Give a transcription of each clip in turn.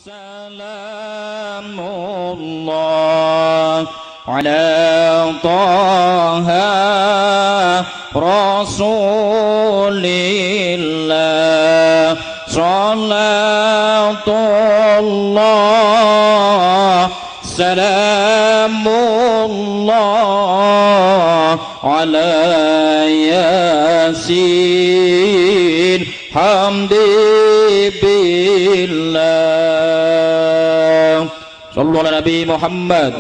Salamullah ala Taha Rasulillah Salatullah Salamullah ala Yasin Hamdibillah Sallu ala Nabi Muhammad.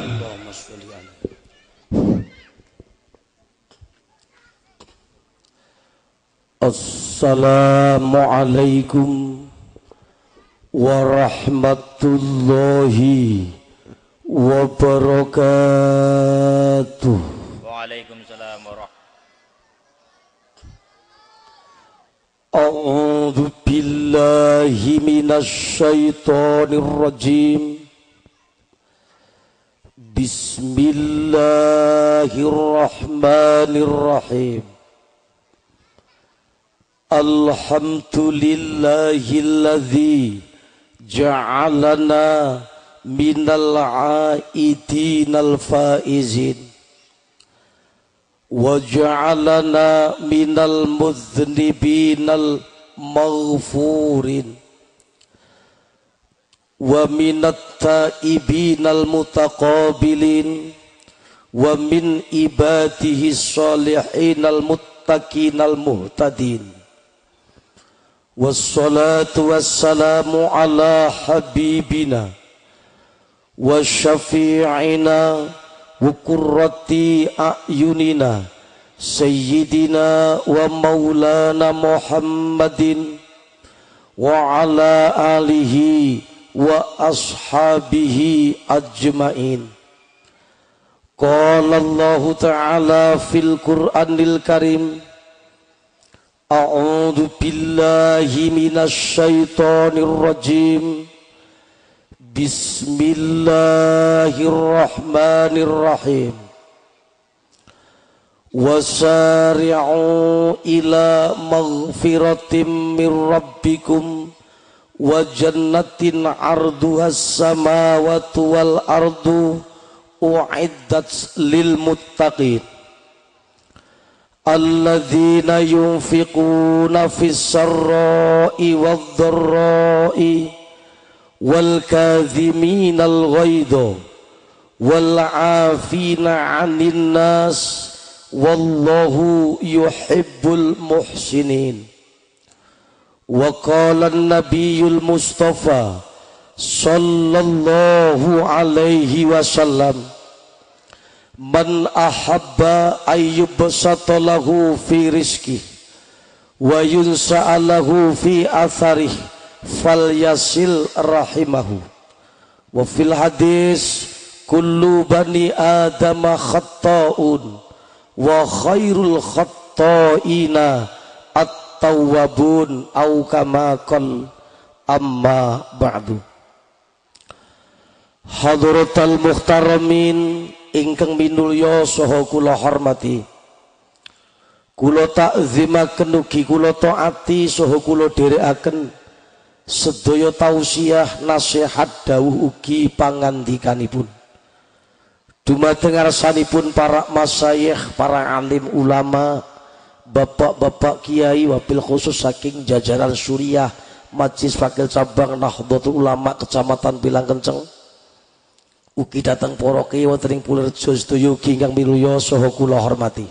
Assalamualaikum warahmatullahi wabarakatuh. Waalaikumsalam warahmatullahi. A'udzu billahi minasy syaithanir rajim. Bismillahirrahmanirrahim. Alhamdulillahilladzi ja'alana minal 'aidinal faizin wa ja'alana minal mudznibinal maghfurin wa minat taibinal mutaqabilin wa min ibadihi sholihinal muttaqinal muhtadin. Wassalatu wassalamu ala habibina wa syafi'ina wa qurrati a'yunina sayyidina wa maulana Muhammadin wa ala alihi wa ashabihi ajma'in. Qala Allah ta'ala fil Qur'anil Karim A'udzu billahi minasy syaithanir rajim. Bismillahirrahmanirrahim. Wasari'u ila maghfiratin mir rabbikum wa jannatin 'arduhas samawati wal ardu u'iddat lil muttaqin. Alladzina yunfiquna fis sarra'i wadh dharra'i wal kadhiminal ghaidha wal 'afina 'anil nas wallahu yuhibbul muhsinin. Wa qala an-nabiyyul mustafa sallallahu alaihi wasallam man ahabba ayyubsata lahu fi rizqi wa yunsa'alahu fi atharih falyasil rahimahu. Wa fil hadis kullu bani adama khatta'un wa khairul khatta'ina at-tawwabun au kama qal amma ba'du. Hadratal muhtaramin ingkang minulya saha kula hormati, kula takzimaken ugi kula taati saha kula dherekaken sedaya tausiah nasihat dawuh ugi pangandikanipun dumateng ngarsanipun para masyayikh, para alim ulama, bapak-bapak kiai, wabil khusus saking jajaran Suriah Majelis Wakil Cabang Nahdlatul Ulama Kecamatan Pilang Kenceng. Ugi datang para kiai wonten ing Pulrejo sedaya ingkang miluya saha kula hormati.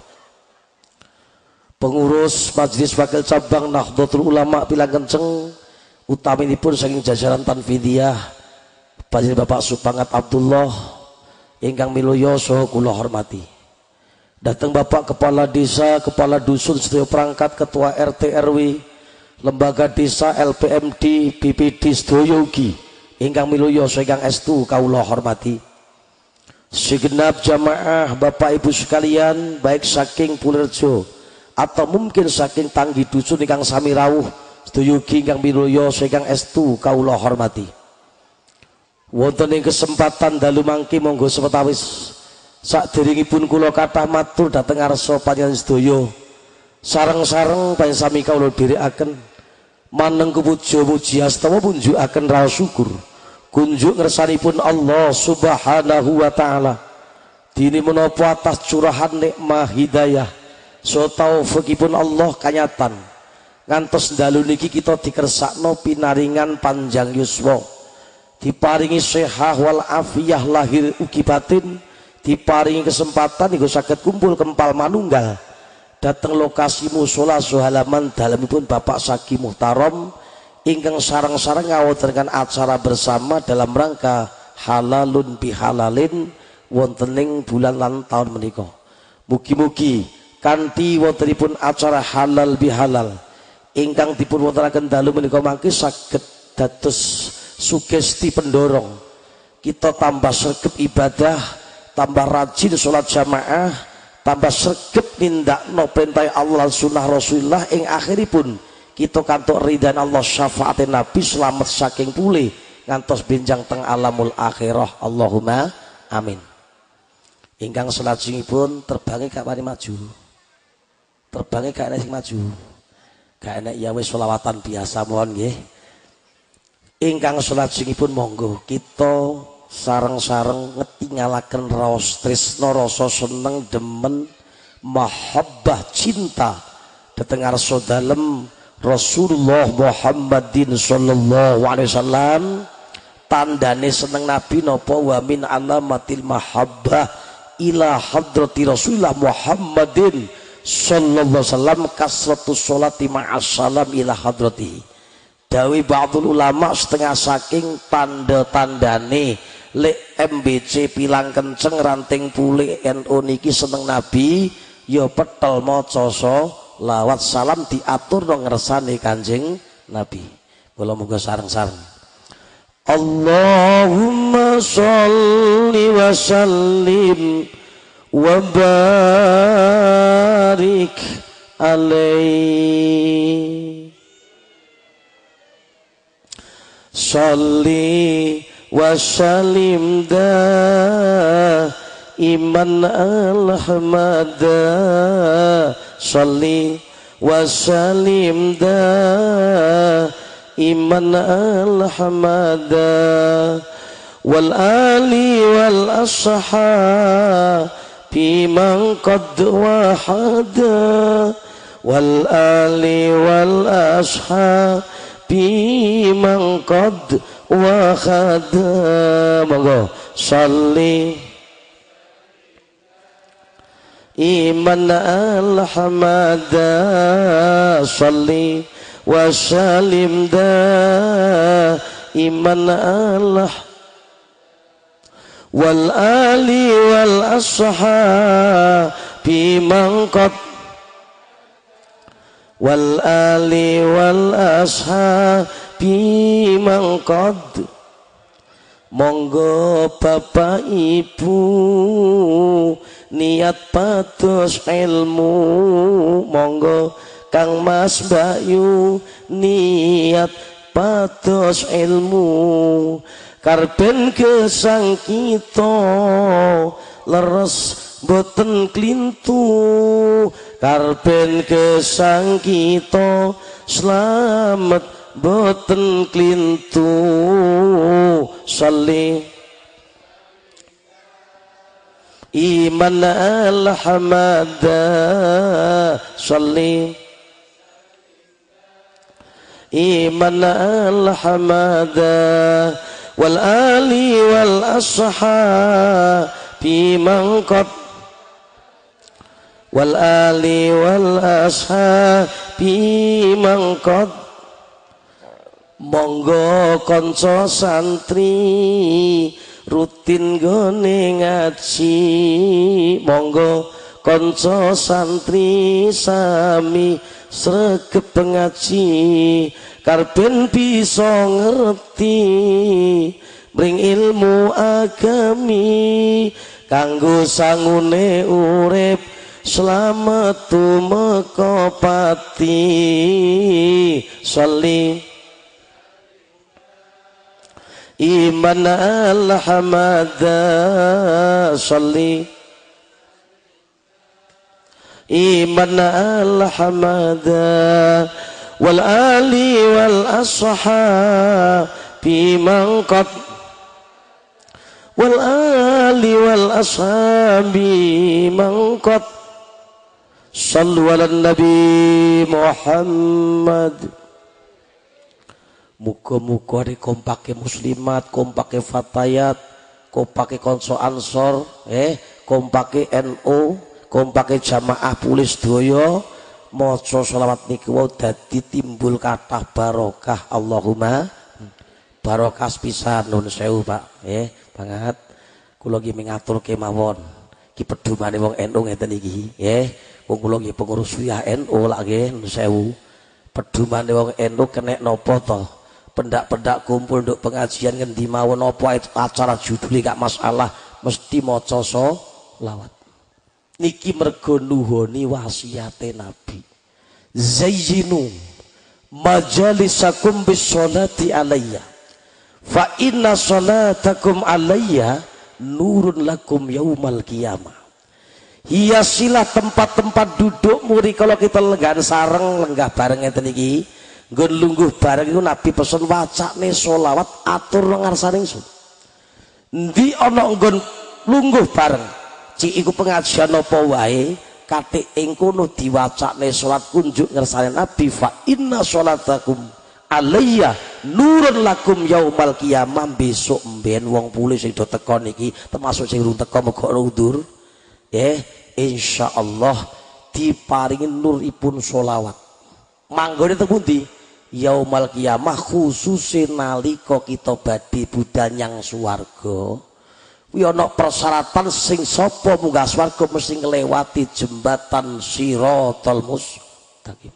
Pengurus Majelis Wakil Cabang Nahdlatul Ulama Pilang Kenceng utaminipun saking jajaran Tanfidiyah Panjenengan Bapak Supangat Abdullah ingkang miluya saha kula hormati. Datang Bapak Kepala Desa, Kepala Dusun sedaya perangkat, Ketua RT RW, Lembaga Desa, LPMD, BPD sedaya ugi ingkang miluya ingkang estu kawula hormati. Segenap jamaah Bapak Ibu sekalian, baik saking Pulrejo atau mungkin saking tanggi dusun ingkang sami rawuh sedaya ingkang miluya ingkang estu kawula hormati. Wonten ing kesempatan dalu mangke monggo sepetawis saderengipun kula kathah matur dhateng ngarsa panjenengan sedaya sareng-sareng panjenengan sami kawula dherekaken maneng puja puji astawa punjukaken raos syukur kunjuk ngersanipun Allah subhanahu wa ta'ala dini menapa atas curahan nikmah hidayah so taufikipun Allah kanyatan ngantos dalu niki kita dikersakno pinaringan panjang yuswa diparingi sehah wal afiyah lahir ugi batin diparingi kesempatan iku saged kumpul kempal manunggal dateng lokasi mushola halaman dalamipun Bapak Saki Muhtaram ingkang sarang-sarang ngawontenaken acara bersama dalam rangka halalun bihalalin wontening bulan lan taun menika. Mugi-mugi kanthi wontenipun acara halal bihalal ingkang dipun wontenaken dalu menika mangke saged dados sugesti pendorong kita tambah sregep ibadah, tambah rajin sholat jamaah, tambah sregep nindakno perintah Allah lan sunnah Rasulullah ing akhiripun kita kantuk ridhan Allah syafaatin Nabi selamat saking pulih ngantos benjang teng alamul akhirah. Allahumma amin. Ingkang salajengipun terbangi gak mari maju. Terbangi gak enek sing maju. Gak enek ya wis selawatan biasa mohon nggih. Ingkang salajengipun monggo kita sareng-sareng ngetingalaken raos tresna rasa seneng demen mahabbah cinta dhateng ngarsa dalem Rasulullah Muhammadin sallallahu alaihi wasallam. Tandane seneng Nabi napa wa min alamatil mahabbah ila hadrati Rasulullah Muhammadin sallallahu alaihi wasallam kasratus sholati ma'as salam ila hadrati. Dawi ba'dul ulama setengah saking tanda-tandane lek MBC pilang kenceng ranting pulih NU niki seneng Nabi ya petel maca lawat salam diatur dong ngersane Kanjeng Nabi. Kula muga sareng-sareng. Allahumma sholli wa sallim wa barik alaihi. Sholli wa sallim iman al-hamada. Sholli wa sallim iman al-hamada wal ali wal ashabi man qad wahada wal ali wal ashabi man qad wahada. Monggo sholli iman al-hamada. Sholli wa salim iman Allah wal ali wal ashabi man qad wal ali wal ashabi man qad. Monggo Bapak Ibu niat pados ilmu, monggo Kang Mas Bayu niat pados ilmu, karben gesang kita leres boten klintu, karben gesang kita slamet boten klintu. Sholli iman al-hamada. Sholli iman al-hamada wal ali wal ashabi man qad wal ali wal ashabi man qad. Monggo kanca santri rutin gone ngaji, monggo kanca santri sami sregep ngaji, karben bisa ngerti bring ilmu agami kanggo sangune urip slamet tumeka pati. Sholli iman al-hamada. Sholli iman al-hamada wal ali wal ashabi man qad wal ali wal ashabi mangqat sallu ala nabi Muhammad. Muga-muga di kompake muslimat, kompake fatayat, kompake konso ansor, kompake NU, kompake jamaah pulis doyo, maca selawat niku wau dadi timbul kathah barokah. Allahumma barokah pisan nun sewu Pak. Banget kula nggih ngaturke mawon. Ki pedhumane wong NU ngeten iki, wong kula nggih pengurus wilayah NU lak nggih nun sewu. Pedhumane wong NU kenek napa to? Pendak-pendak kumpul untuk pengajian ngendi mawon apa acara judulnya gak masalah mesti maca selawat. Niki mergo nuhoni wasiate Nabi. Zayyinu majalisakum bis sholati alayya fa inna sholatakum alayya nurun lakum yaumal qiyamah. Hiasilah tempat-tempat duduk muri kalau kita lenggan sareng lenggah bareng ngeten iki. Nggon lungguh bareng itu Nabi pesen wacane sholawat atur nang ngarsane ingsun. Endi ana nggon lungguh bareng cik iku pengajian apa wae katik ing kono diwacane salat kunjuk ngersane Nabi fa inna sholatakum alayya nurun lakum yaumal qiyamah. Besok mben wong pulis sing do teko niki termasuk sing urung teko muga undur insyaallah diparingi nuripun sholawat. Manggone teng pundi? Yaumal qiyamah khususe nalika kita badhe budal nyang swarga. Kuwi ana persyaratan sing sapa munggah swarga mesti nglewati jembatan Shiratal Mustaqim.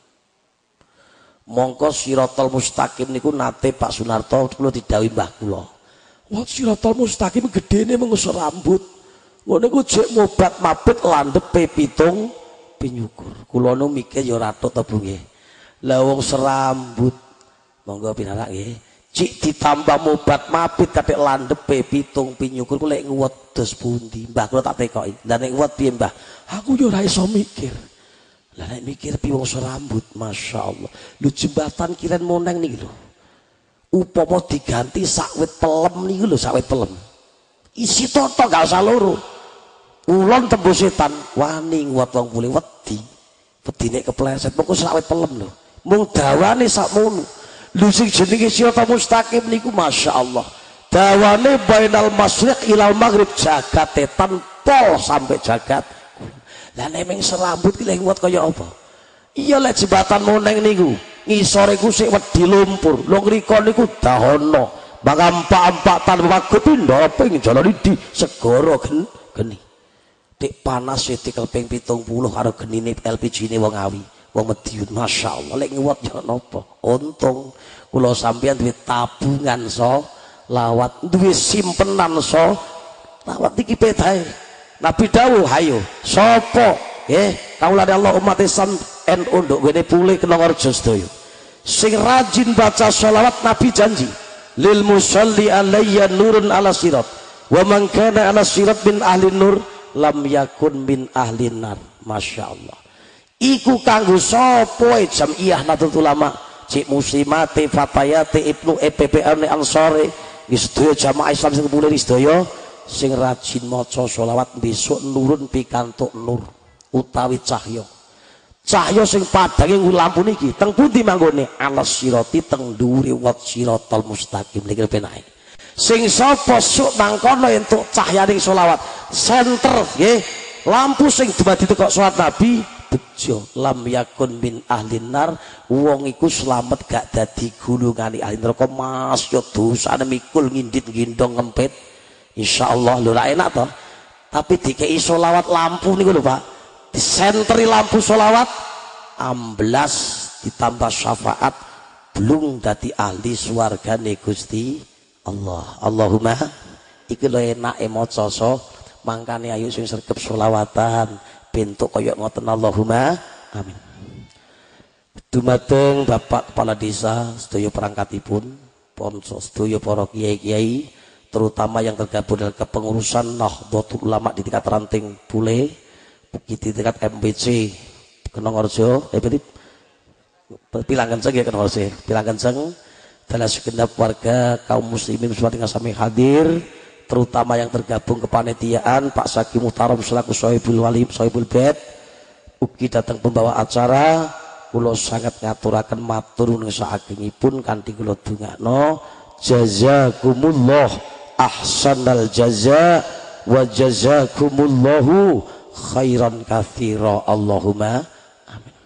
Mongko Shiratal Mustaqim niku nate Pak Sunarto kula didhawuhi mbah kula. Wah Shiratal Mustaqim gedene mengusur rambut. Ngono niku jek mobat mabit landepe pitung pinyukur. Kula nu mikir ya ratut ta Bu nggih. Lah wong serambut monggo pinarak nggih cik ditambah mobat mabit kathik landepe pitung pinyukur ku lek nguwet dos pundi mbah kula tak tekoki lah nek nguwet piye mbah aku yo ora iso mikir lah nek mikir piye wong serambut masyaallah lho jembatan kiren moneng niki lho upama diganti sakwit pelem niku lho sakwit pelem isi toto gak usah loro ulon tembus setan wani nguwet wong pule wedine kepleset mengko sakwit pelem lho mung dawane sakmono lho sing jenenge Shiratal Mustaqim niku masyaallah dawane bainal masyriq ilal maghrib jagate tanpol sampai jagat lah nek ming serambut ki lek kuat kaya apa iya lek jembatan moneng niku ngisore ku sik wedi lumpur lho ngriko niku dahono bangkampak-ampak tanpa kepindho ping jalani di segara geni dik panas sithik ping 70 karo genine LPG ne wong awi wong Madiun masyaallah lek nguwat ya napa untung kula sampeyan duwe tabungan lawat duwe simpenan lawat iki petahe Nabi dawuh hayo sapa kaulane Allah umat Islam NU nduk ngene pulih Kenongarjo sedaya sing rajin baca sholawat Nabi janji lil musalli alayya nurun ala sirat wa man kana ala sirat min ahli nur lam yakun min ahli nar. Masyaallah iku kanggo sapa Jamiah Nahdlatul Ulama cik muslimate fatayate ibnu EPPN Ansore sedaya jamaah Islam sing kepulih sedaya sing rajin maca sholawat besok nurun pikantuk nur utawi cahya sing padange lampu niki teng pundi manggone alas sirati teng dhuwure wat Shiratal Mustaqim niki penake sing sapa sok nang kono entuk cahyaning sholawat senter nggih lampu sing dumadi teko salat Nabi bejo lam yakun min ahli nar wong iku slamet gak dadi gulungane ahli neraka mas yo dosane mikul ngindit ngindong ngempet insyaallah lho ra enak to tapi dikei sholawat lampu niku lho Pak disenteri lampu sholawat amblas ditambah syafaat belum dadi ahli swargane Gusti Allah. Allahumma iki lho enake maca mangkane ayo sing sregep sholawatan bentuk kaya ngoten Allahumma amin. Dumateng Bapak Kepala Desa sedaya perangkatipun ponso sedaya para kiai-kiai terutama yang tergabung dalam kepengurusan Nahdlatul Ulama di tingkat ranting Bule di tingkat MBC Kenongarjo Pilang Kenceng ya Kenongarjo Pilang Kenceng dalam segenap warga kaum muslimin semua tinggal sami hadir terutama yang tergabung kepanitiaan, Pak Saki Muhtaram selaku Sohibul Wali, Sohibul Bed, ugi datang pembawa acara, kula sangat ngaturaken matur nuwun saagengipun kanthi kula dongakno jazakumullah ahsanal jaza wa jazakumullahu khairan katsira Allahumma amin.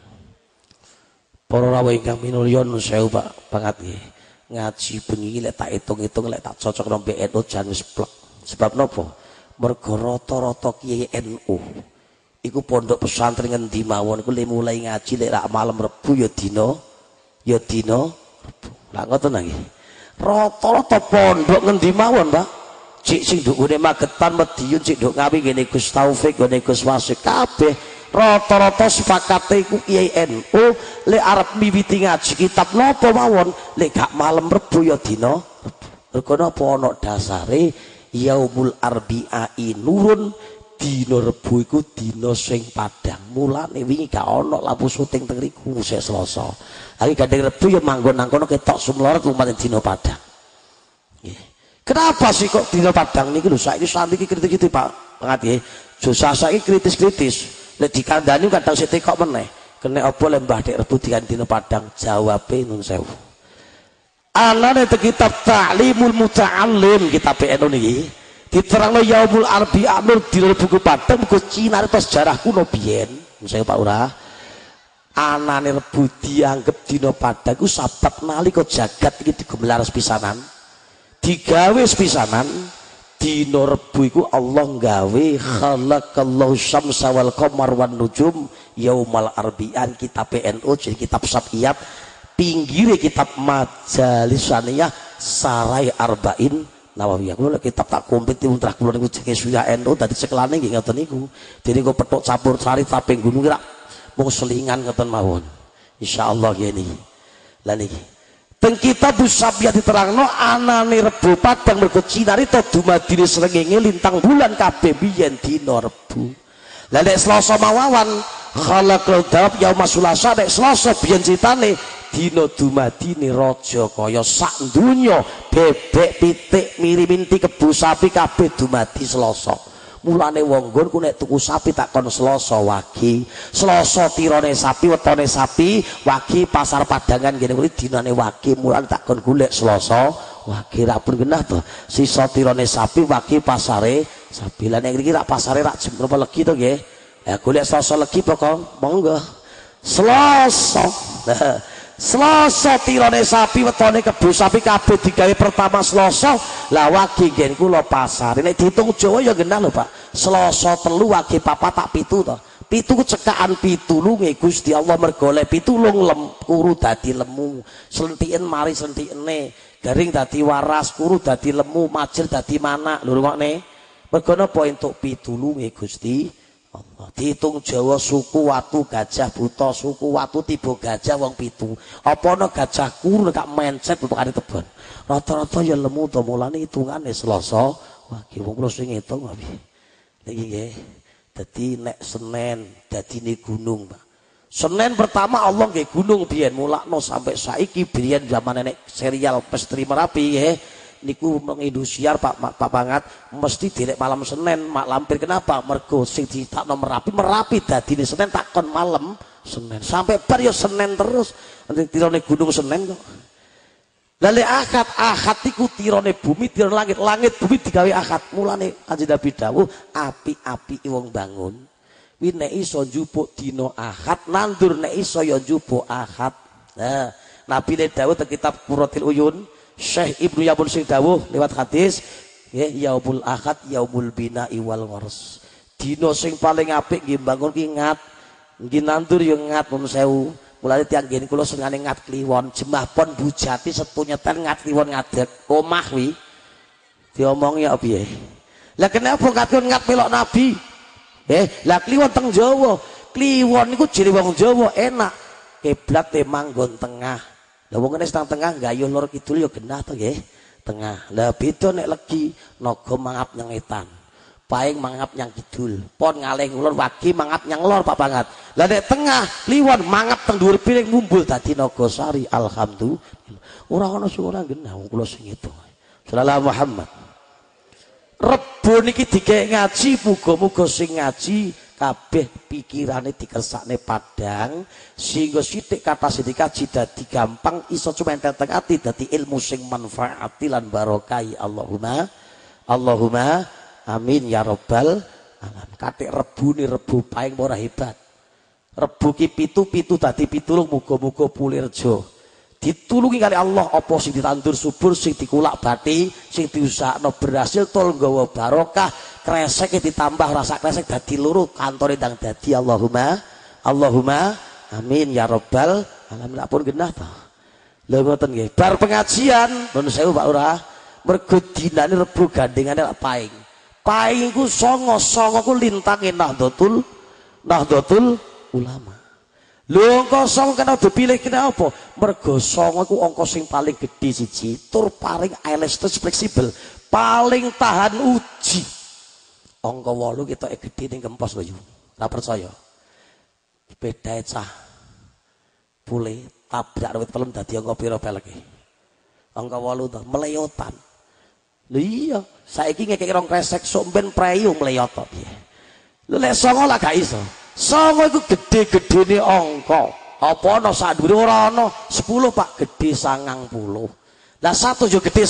Para rawuh ingkang minulya nuwun sewu Pak banget nggih. Ngaji bengi lek tak hitung-hitung lek tak cocok nang NU jan wis plek. Sebab napa? Mergo rata-rata kiai NU iku pondok pesantren ngendi mawon iku le mulai ngaji lek rak malam Rebu ya dina Rebu. Lah ngoten nggih. Rata-rata pondok ngendi mawon, Pak. Cik sing ndukune Magetan Madiun cik nduk ngawi ngene Gus Taufik ngene Gus Wasik kabeh rata-rata sepakate iku kiai NU lek arep miwiti ngaji kitab napa mawon lek gak malam Rebu ya dina Rebu. Mergo napa ana dasare yaumul arbi'i nurun dina Rebu iku dina sing padang. Mulane wingi gak ana lampu syuting teng riku sik Selasa. Hari gandeng Rebu ya manggon nang kono ketok sumlorot lumayan dina padang. Nggih. Kenapa sih kok dina padang niki lho saiki santri iki kritik-kritik Pak nggih. Jo saiki kritis-kritis. Lek dikandani kadang sithik kok meneh. Kene apa le Mbah Dek Rebu dikandani padang jawabe nun sewu. Anane te kitab Ta'limul Muta'allim kitab PNU niki diterangno yaumul arbi'a nur dina buku padang buku Cina atau sejarah kuno biyen. Nun sewu Pak Lurah. Anane Rebu dianggep dina padang iku sabab nalika jagat iki digelar pisanan. Digawe pisanan dina Rebu iku Allah gawe khalaqallahu syamsa wal qamar wan nujum yaumal arbi'an kitab PNU jadi kitab Sab'iyat pinggire kitab Majalisaniyah Sarai Arba'in Nawawiyah. Kulo kitab tak komplit ultra kulo niku jenenge Suya NU dadi cekelane nggih ngoten niku. Dene kok petuk campur sari taping gunung rak mung selingan ngoten mawon. Insyaallah ngene iki. Lah niki teng kitab Sab'iyat diterangno anane Rebu padang mergo cinarita dumadine srengenge lintang bulan kabeh biyen dina Rebu. Lah nek Selasa mawawan khalaqal dawab yauma Sulasa nek Selasa biyen critane dina dumadine raja kaya sak donya bebek pitik miri-minti kebo sapi kabeh dumadi Selasa. Mulane wong nggon ku nek tuku sapi tak kon Selasa wagi. Selasa tirone sapi, wetone sapi, wagi pasar padangan ngene kuwi dinane wagi. Mulane tak kon golek Selasa wagi ra pun genah to. Sisa tirone sapi, wagi pasare sapi. Lah nek iki rak pasare rak jam berapa legi to nggih. Ya golek Selasa legi pokok monggo. Selasa. Selasa tirone sapi wetone kebo sapi kabeh digawe pertama Selasa lah wagi ngen kula pasar nek dihitung Jawa ya genah lho Pak. Selasa telu wagi papat tak pitu to. Pitu cekaan pitulunge Gusti Allah mergo le pitulung kuru dadi lemu slentiken mari slentikene garing dadi waras kuru dadi lemu majil dadi manak lho rungokne mergo napa entuk pitulunge Gusti Allah. Dihitung Jawa suku watu gajah buta suku watu tiba gajah wong pitu apa ana gajah kuru gak mencet bekane tebon rata-rata ya lemu to mulane hitungane Selasa wagi wong kula sing ngitung nggih niki nggih dadi nek Senin dadine gunung Pak. Senin pertama Allah nggih gunung biyen mulakno sampai saiki biyen zaman nek serial Pestri Merapi nggih niku mengindosiar Pak Bangat mesti direk malam Senin mak lampir kenapa mergo sing ditakno Merapi dadine Senin takon malam Senin sampai bar ya Senin terus tirone gunung Senin kok. Lah lek Ahad iku tirone bumi tirone langit bumi digawe Ahad. Mulane Kanjeng Nabi dawuh api-api wong bangun kuwi nek iso njupuk dina Ahad nandur nek iso ya njupuk Ahad. Nah Nabi dawuh teng kitab Qurratul Uyun Syekh Ibnu Yamun sing dawuh lewat hadis nggih yaumul Ahad yaumul bina'i wal wars. Dina sing paling apik nggih bangun ki ngat nggih nandur ya ngat pun sewu. Mulane tiyang nggih kula senengane ngat kliwon jembah pon bujati setu nyeten ngat kliwon ngadeg omah kuwi diomongi ya piye. Lah kenapa ngat melok Nabi? Lah kliwon teng Jawa. Kliwon niku jere wong Jawa enak. Kiblat manggon tengah. Lah wong kene setang tengah gayuh lor kidul ya genah to nggih. Tengah. Lah beda nek legi naga mangap nyang etan. Paing mangap nyang kidul. Pon ngalih ngulon wagi mangap nyang lor Pak Bangat. Lah nek tengah kliwon mangap teng dhuwur piring ngumbul dadi Nagasari. Alhamdulillah. Ora ana sing ora genah wong kula sing ngitung. Sallallahu Muhammad. Rebo niki dikek ngaji, muga-muga sing ngaji kabeh pikirane dikersakne padang sehingga sithik kata sing dikaji dadi gampang iso cuma entek ati dadi ilmu sing manfaati lan barokai. Allahumma amin ya rabbal alamin. Katik rebune rebo paing ora hebat. Rebo ki pitu dadi pitulung muga-muga Pulirjo ditulungi kali Allah apa sing ditandur subur sing dikulak bati sing diusahakno berhasil tol nggawa barokah kresek ditambah rasa kresek dadi loro kantore ndang dadi Allahumma amin ya rabbal alamin. Pun genah ta lha ngoten nggih bar pengajian nun sewu Pak Lurah mergo dinane Rebo gandengane lak paing ku songo ku lintange Nahdlatul Ulama. Lho angka 9 kena dipilih kena apa? Mergo 9 iku angka sing paling gedhe siji, tur paling elastis fleksibel, paling tahan uji. Angka 8 ketoke gedhe ning kempos lho yu. Ora percaya. Bedae cah. Pule tabrak wit pelem dadi angka pira peleke? Angka 8 to, meleyotan. Lho iya, saiki ngekek rong kresek sok ben preyo meleyot to piye. Lho lek 9 lah gak iso. 9 iku gede-gedene angka. Apa ana sak dhuwure ora ana 10 Pak gede 90. Lah 1 yo gede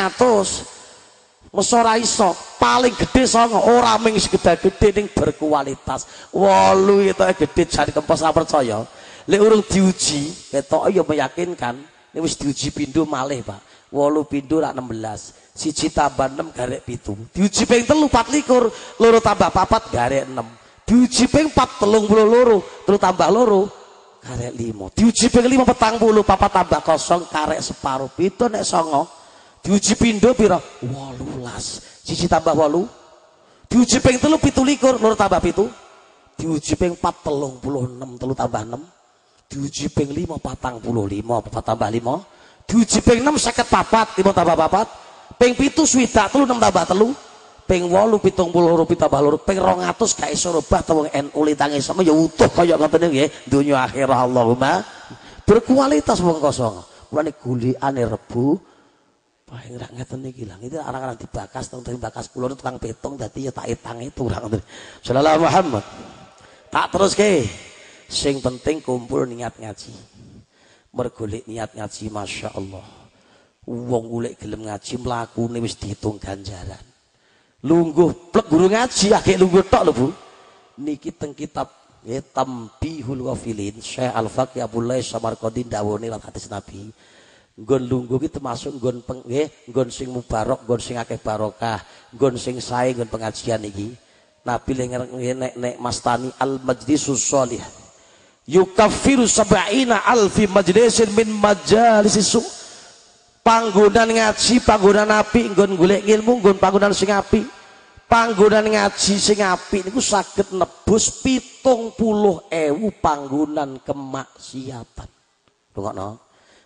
900. Mesti ora iso. Paling gede 9 ora mung segede ning berkualitas. 8 itu gede jari kempes ora percaya. Lek urung diuji, ketok ya meyakinkan. Nek wis diuji pindho malih Pak. 8 pindho rak 16. 1 tambah 6 garek 7. Diuji ping 3 24, 2 tambah 4 garek 6. Diuji ping 4 32, 3 tambah 2 karek 5. Diuji ping 5 40, 4 tambah 0 karek separo. Pitu nek 9. Diuji pindho pira? 18. 1 tambah 8. Diuji ping 3 17, 2 tambah 7. Diuji ping 4 36, 3 tambah 6. Diuji ping 5 45, 4 tambah 5. Diuji ping 6 54, 5 tambah 4. Ping 7 swidak 3 6 tambah 3. Ping 8 72 tambah 2 ping 200 gak iso rubah to wong NU litange sama ya utuh kaya ngoten nggih donya akhirah. Allahumma berkualitas wong kosong mulane gulikane Rebo paling rak ngeten iki lha iki arang-arang dibakas teng bakas kula tukang petong dadi ya tak etange turang ngoten. Sallallahu Muhammad tak teruske sing penting kumpul niat ngaji mergolek niat ngaji masyaallah wong golek gelem ngaji mlakune wis diitung ganjaran. Lungguh plek guru ngaji akeh lungguh tok lho Bu. Niki teng kitab nggih Tambihul Ghafilin Syekh Al-Faqih Abdullah Samarqandi dawuhne lan hadis Nabi. Nggon lungguh ki termasuk nggon nggih nggon sing mubarok, nggon sing akeh barokah, nggon sing sae nggon pengajian iki. Nabi nek mastani al-majlisus sholih. Yukaffiru sab'ina alfi majlisin min majalisis su. Panggonan ngaji, panggonan api, nggon golek ilmu, nggon panggonan sing api. Panggonan ngaji sing api niku saged nebus 70.000 panggonan kemaksiatan. Rungokno.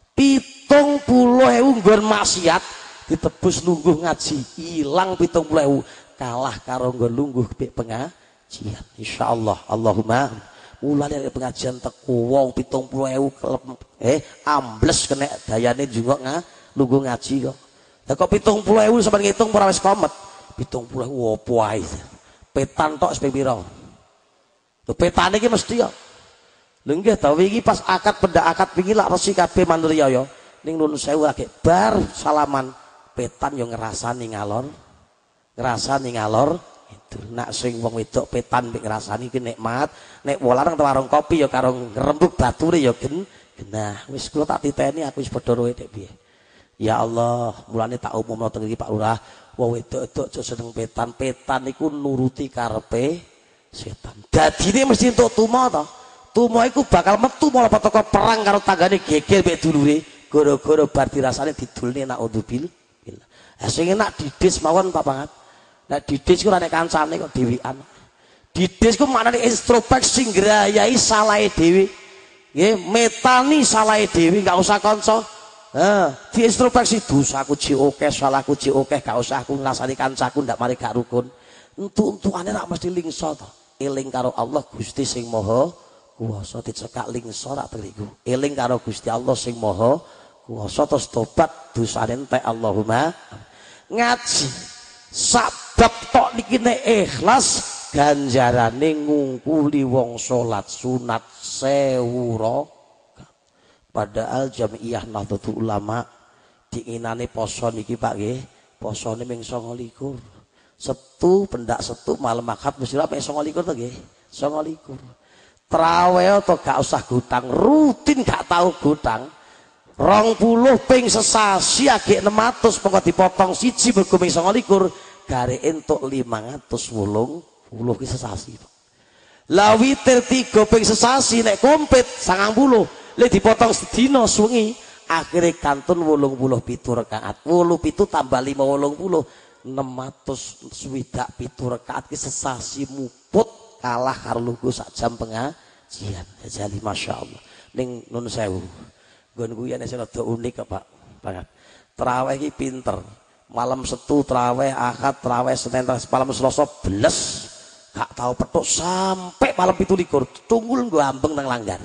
70.000 nggon maksiat ditebus lungguh ngaji, ilang 70.000 kalah karo nggon lungguh pek pengajian. Insyaallah. Allahumma mulane pengajian teko wong 70.000 ambles kena dayane njungok lungguh ngaji kok. Lah kok 70.000 sampeyan ngitung ora wis komet. 70.000 opo ae. Petan tok seping pira? Lho petane iki mesti ya. Lho nggih ta wingi pas akad pendak akad wingi lak resi kabeh manurya ya. Ning Nun Sewu akeh bar salaman petan yo ngrasani ngalor. Ngrasani ngalor itu. Nak sing wong wedok petan mek ngrasani iki nikmat. Nek wolareng warung kopi ya karo ngrembug bature ya genah. Wis kula tak titeni aku wis padha roe nek piye. Ya Allah, mulane tak umumno teng iki Pak Lurah, wong wedok-wedok aja seneng petan. Petan iku nuruti karepe setan. Dadine mesti entuk tuma to. Tuma iku bakal metu malah teko perang karo tanggane geger mek dulure, gara-gara bar dirasane didulne naudzubillah. Sing enak didis mawon Pak Pangat. Nek didis ku ora nek kancane kok dhewean. Didis ku maknane introspeksi ngrayai salahe dhewe. Nggih, metani salahe dhewe enggak usah kanca. Di introspeksi dosaku ji akeh, salahku ji akeh, gak usah aku ngrasani kancaku ndak mari gak rukun. Entuk-entukane rak mesti lingso to. Eling karo Allah Gusti sing Maha Kuwasa dicekak lingso rak teriku. Eling karo Gusti Allah sing Maha Kuwasa terus tobat dosane entek Allahumma. Ngaji sak sebab tok niki nek ikhlas ganjarane ngungkuli wong salat sunat 1000 rakaat. Padahal Jamiah Nahdlatul Ulama diinane poso niki Pak nggih, posone ming 29. Setu pendak setu malam akad mesti ping 29 to nggih. 29. Traweh to gak usah gutang, rutin gak tahu gutang. 20 ping sesasi agek 600 pokok dipotong siji mergo ping 29 gare entuk 580 ki sesasi. Lah witir 3 ping sesasi nek komplit 90 le dipotong sedina suwengi akhire kantun 87 rakaat. 87 tambah 5 80 627 rakaat ki sesasi muput kalah karo lugu sak jam pengajian. Jadi masyaallah. Ning nun sewu. Nggon kuwi nek rada unik Pak. Banget. Traweh iki pinter. Malam Setu traweh, Ahad traweh, Senin malam Selasa beles. Gak tahu petuk sampai malam 17 tunggul nggo ambeng nang langgar.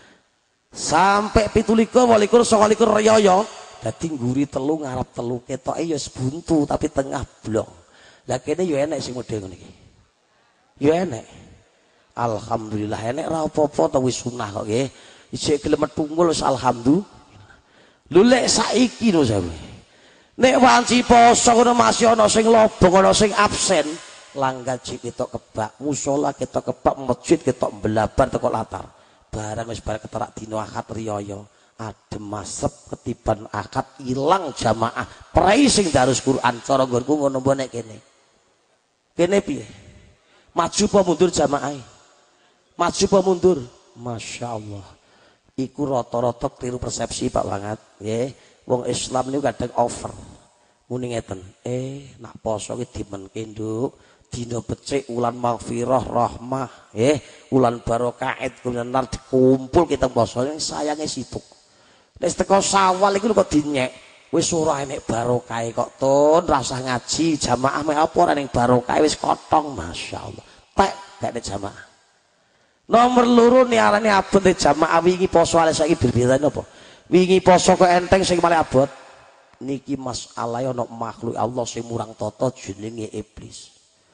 Sampai 17 28 29 riyo. Dadi ngguri telu ngarep telu ketoke ya buntu tapi tengah blong. Lah kene ya enek sing model ngene iki. Ya enek. Alhamdulillah enek ra apa-apa to wis sunah kok nggih. Isih gelem tunggul wis alhamdulillah. Lho lek saiki lho sampe. Nek wanci poso ngono masih ana sing lobong, ana sing absen, langgar jik ketok kebak, musala ketok kebak, masjid ketok mbelabar teko latar. Barang wis bareng keterak dina akad riyaya, adem masep ketiban akad ilang jamaah. Prei sing darus Quran cara nggonku ngono mbok nek kene. Kene piye? Maju apa mundur jamaah? Maju apa mundur? Masya Allah. Iku rata-rata keliru persepsi Pak banget nggih. Wong Islam niku kadang over. Muni ngeten, nak poso ki dimenke nduk, dina becik wulan maghfirah rahmah, wulan barokah kulinar dikumpul kita poso sayange sibuk. Nek teko Syawal iku kok dinyek, wis ora enek barokah kok tun, rasah ngaji jamaah mek apa ora ning barokah wis kotong masyaallah. Tek gak nek jamaah. Nomor loro ni arane abot jamaah wingi poso ale saiki berbeda napa? Wingi poso kok enteng sing malah abot. Niki masalah ana makhluk Allah sing murang tata jenenge iblis.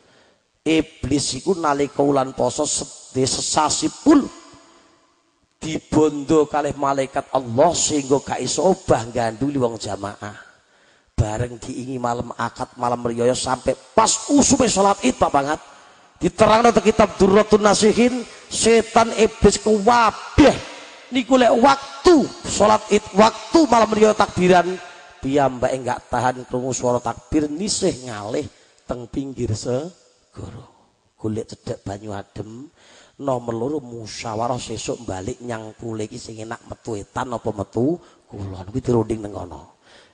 Iblis iku nalika wulan poso sesasi pun dibondo kalih malaikat Allah sehingga gak iso obah ganduli wong jamaah. Bareng diingi malam akad malam riyaya sampai pas usume salat Id Pak banget. Diterangno te kitab Durratun Nasihin, setan iblis kuwabeh niku lek waktu salat Id, waktu malam riyaya takbiran, piyambake enggak tahan krungu swara takbir nisih ngalih teng pinggir segara. Golek cedhek banyu adem, nomor loro musyawarah sesuk balik nyangkule iki sing enak metu etan apa metu kulon kuwi dirunding nang kono.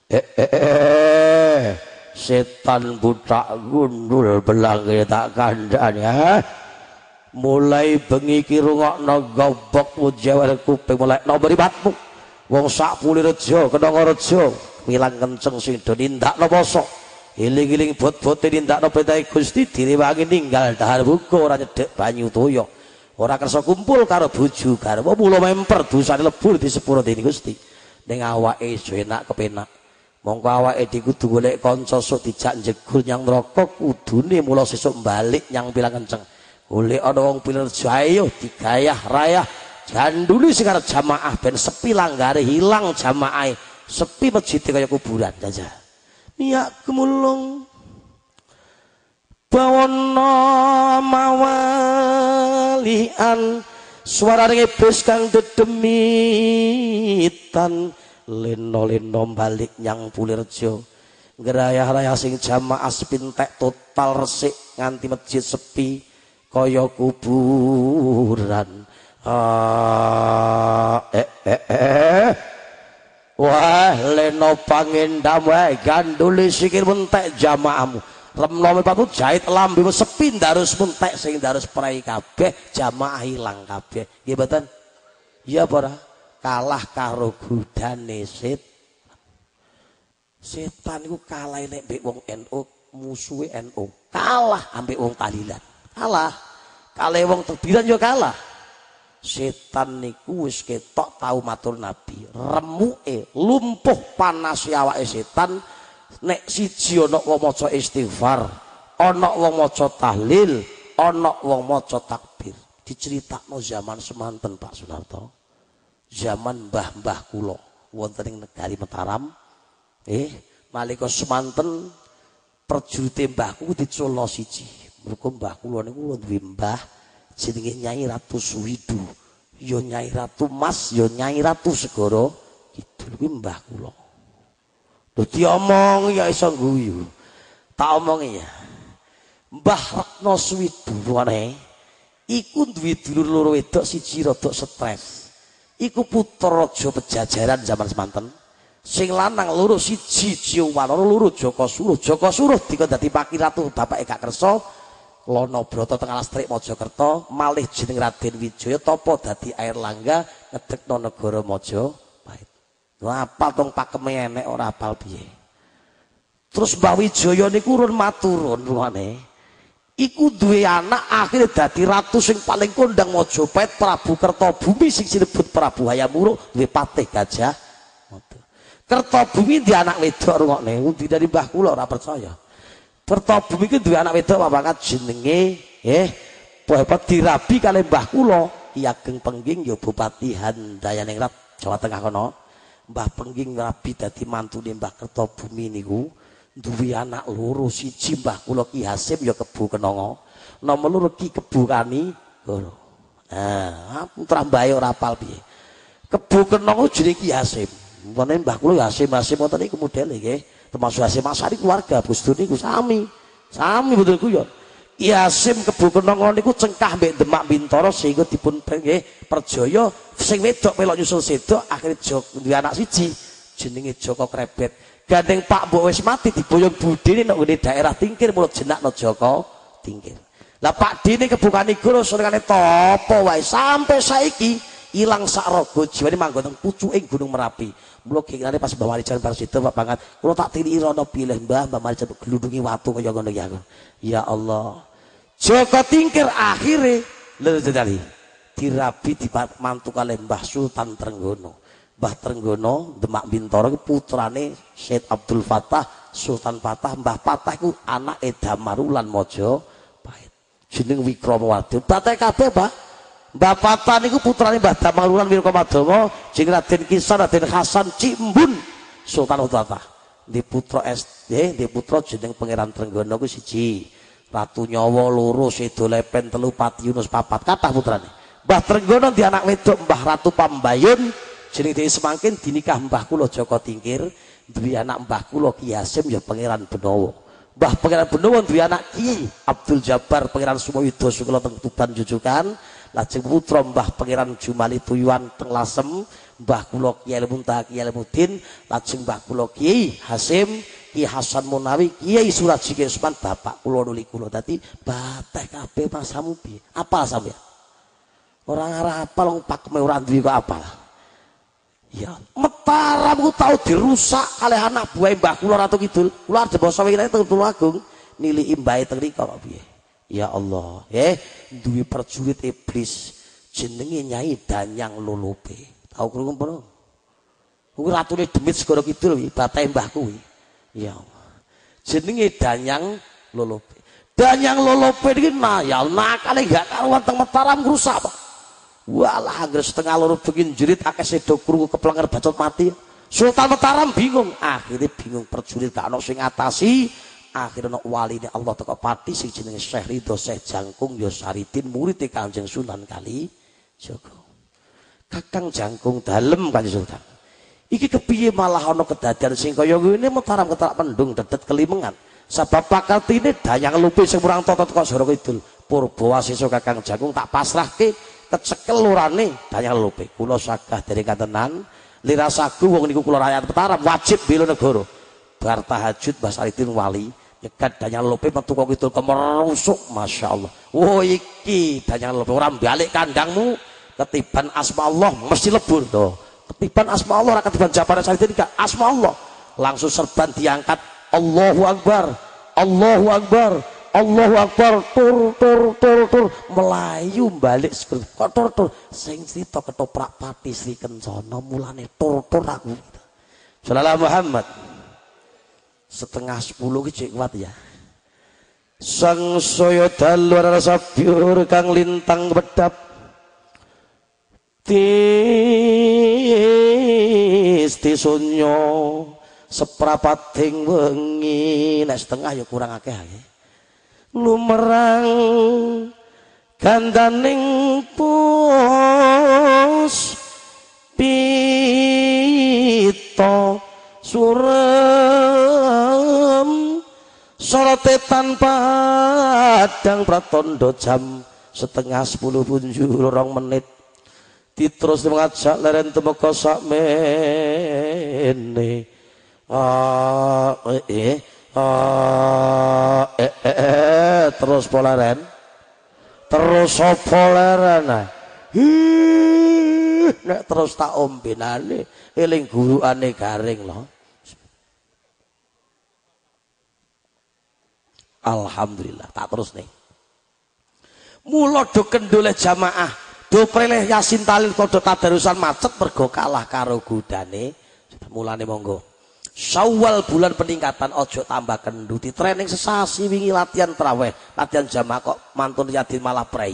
Setan butak gundul belang tak kandhani ya. Mulai bengi ki rungokno gobok mujawar kuping mulai nomor ribatmu. Wong sak puli reja kenanga reja wilang kenceng sing do nindakno poso. Iling-iling bot-bote nindakno perintah Gusti direwangi ninggal dahar buka ora nyedhek banyu toya. Ora kersa kumpul karo bojo garwa mula memper dosane lebur di sepuro dening Gusti. Ning awake iso enak kepenak. Mongko awake dikudu golek kanca sok dijak njegur nyang neraka kudune mula sesuk balik nyang pilang kenceng. Golek ana wong Pilerjo ayo digayah rayah ganduli sing arep jamaah ben sepi langgare hilang jamaahe. Sepi masjid kaya kuburan jajal. Niat kemulung bawana mawalian suarane iblis kang dedemitan leno-leno balik nyang Pulirjo ngerayah-rayah sing jamaah sepintek total resik nganti masjid sepi kaya kuburan. Wah leno pangendam wae ganduli sikil mentek jamaahmu remno mepatu jahit lambe sepi darus mentek sing darus prei kabeh jamaah ilang kabeh nggih mboten iya apa ora kalah karo godane setan iku kalah nek mbek wong NU musuhe NU kalah ambek wong tahlilan kalah wong takbiran yo kalah. Setan niku wis ketok tau matur Nabi remuke lumpuh panas awake setan nek siji ana wong maca istighfar ana wong maca tahlil, ana wong maca takbir. Diceritakno zaman semanten Pak Sunarto. Zaman mbah-mbah kula wonten ing negari Mataram. Nalika semanten perjurite mbahku diculno siji. Mergo mbah kula niku duwe mbah jenenge Nyai Ratu Suwidu. Ya Nyai Ratu Mas, ya Nyai Ratu Segara Kidul kuwi mbah kula. Lho diomong ya iso guyu. Tak omongi ya. Mbah Retno Suwidu wae iku duwe dulur loro wedok siji rada stres. Iku putra raja Pejajaran zaman semanten. Sing lanang loro siji Ciwanana loro Jaka Suruh. Jaka Suruh dikon dadi pakiratu bapake Kak Kersa. Lono Brata teng Alastrik Mojokerto, malih jeneng Raden Wijaya tapa dadi air langga ngedekno negara Majapahit. Lho apal tong pakeme enek ora apal piye. Terus Mbah Wijaya niku urun maturun rupane. Iku duwe anak akhirnya dadi ratu sing paling kondang Majapahit, Prabu Kertobumi sing sinebut Prabu Hayam Wuruk duwe patih Gajah Mada. Kertobumi di anak wedok rungokne, undi dari mbah kula ora percaya. Kertobumi iki duwe anak wedok papangat jenenge Bapak dirabi kalih mbah kula Ki Ageng Pengging ya Bupati Handayaningrat Jawa Tengah kono. Mbah Pengging rabi dadi mantune Mbah Kertobumi niku. Duwe anak loro siji mbah kula Ki Hasim ya Kebu Kenanga, nomor loro Ki Kebu Kani loro. Putra mbahe ora apal piye. Kebu Kenanga jenenge Ki Hasim. Mene mbah kula Hasim ngoten niku modele nggih. Termasuk Hasim Asari keluarga Gus Dur niku sami betul guyon. Ki Hasim Kebu Kenanga niku cengkah mbek Demak Bintoro sehingga dipun nggih perjaya sing wedok melok nyusul sedok akhire duwe anak siji jenenge Joko Krebet. Gandeng Pak Mbok wis mati diboyong budine nek ngene daerah Tingkir mulut jenakno Joko Tingkir. Lah Pak Dene kebukane guru senengane topo wae sampai saiki ilang sak raga jiwane manggon teng pucuking Gunung Merapi. Mula kengane pas Mbah Marijan Parsida Pak Bangat, kula tak tiri rono pilih Mbah Marijan glundungi watu kaya ngono ya. Ya Allah. Joko Tingkir akhire lho tadi dirabi dimantu kalih Mbah Sultan Trenggono. Mbah Trenggono Demak Bintoro putrane Syed Abdul Fatah Sultan Fatah. Mbah Fatah iku anake Damarulan Majapahit jeneng Wikramawardhana. Batek kabeh Pak. Mbah Fatah niku putrane Mbah Damarulan Wikramawardhana jeneng Raden Kisan Raden Hasan Cimbun Sultan Fatah. Di putra di putra jeneng Pangeran Trenggono ku siji. Ratu Nyawa loro, Sedo Lepen telu, Pati Yunus papat. Kathah putrane. Mbah Trenggono di anak wedok Mbah Ratu Pambayun jeneng dhewe semangkin dinikah mbah kula Joko Tingkir, duwe anak mbah kula Ki Hasim ya Pangeran Benowo. Mbah Pangeran Benowo duwe anak Ki Abdul Jabbar Pangeran Sumawida Sukala teng Tuban Jujukan, lajeng putra Mbah Pangeran Jumali Tuyuan teng Lasem, mbah kula Ki Muntaha Ki Muddin, lajeng mbah kula Ki Hasim Ki Hasan Munawi Kiai Suraji Usman bapak kula nuli kula dadi batek kabeh pasamu piye? Apal sampeyan? Ora ngarah apal wong pakme ora duwe kok apal. Ya, Mataram ku tau dirusak kalih anak buah mbah kula Ratu Kidul. Kula arep basa wilayah teng Tulungagung niliki mbahe teng mriko kok piye. Ya Allah, duwe perjurit iblis jenenge Nyai Danyang Lolope. Tau krungu pun? Kuwi ratune Demit Segara Kidul kuwi, batahe mbahku kuwi. Ya Allah. Jenenge Danyang Lolope. Danyang Lolope iki nayal nakale gak karuan teng Mataram rusak, Pak. Walah anggere setengah loro bengi jerit akeh sedo krungu keplenger bacot mati. Sultan Mataram bingung, akhirnya bingung perjurit gak ono sing ngatasi. Akhirnya ono waline Allah teko pati sing jenenge Syekh Ridho Syekh Jangkung ya Saridin murid Kanjeng Sunan Kalijaga. Kakang Jangkung dalem Kanjeng Sultan. Iki kepiye malah ono kedadian sing kaya ngene Mataram keterak pendung dedet kelimengan. Sebab pakartine Danyang Lupi sing murang tata teko Segara Kidul. Purbawasesa Kakang Jangkung tak pasrahke kecekel lurane Danyang Lupi. Kula sagah dereng kantenan lirasaku wong niku kula rakyat Mataram wajib bela negara. Bar tahajud Mbah Saridin wali nyegat Danyang Lupi metu kok kidul kemerusuk masyaallah. Oh iki Danyang Lupi ora balik kandangmu ketiban asma Allah mesti lebur to. Ketiban asma Allah ora ketiban jabare Saridin gak asma Allah. Langsung serban diangkat Allahu Akbar. Allahu Akbar. Allahu Akbar tur melayu balik kok tur sing crita ketoprak pati Sri Kencana mulane tur aku Sallallahu Muhammad setengah 10 ki cek kuat ya sang saya dalu rasa biur kang lintang bedap Tisti sunyo seprapating wengi nek setengah ya kurang akeh lumerang gandaning pus pito surem sorote tanpa padang pratondo jam setengah 10 punjul 2 menit terus mengajak leren temeka sakmene terus polaren terus apa leren nek terus tak ombenane eling guruane garing lho alhamdulillah tak terus nih mula do kendole jamaah do preleh yasin talil kodho tadarusan macet mergo kalah karo gudane mulane monggo Syawal bulan peningkatan ojo tambah kendu di training sesasi wingi latihan traweh latihan jamaah kok mantun yatin malah prei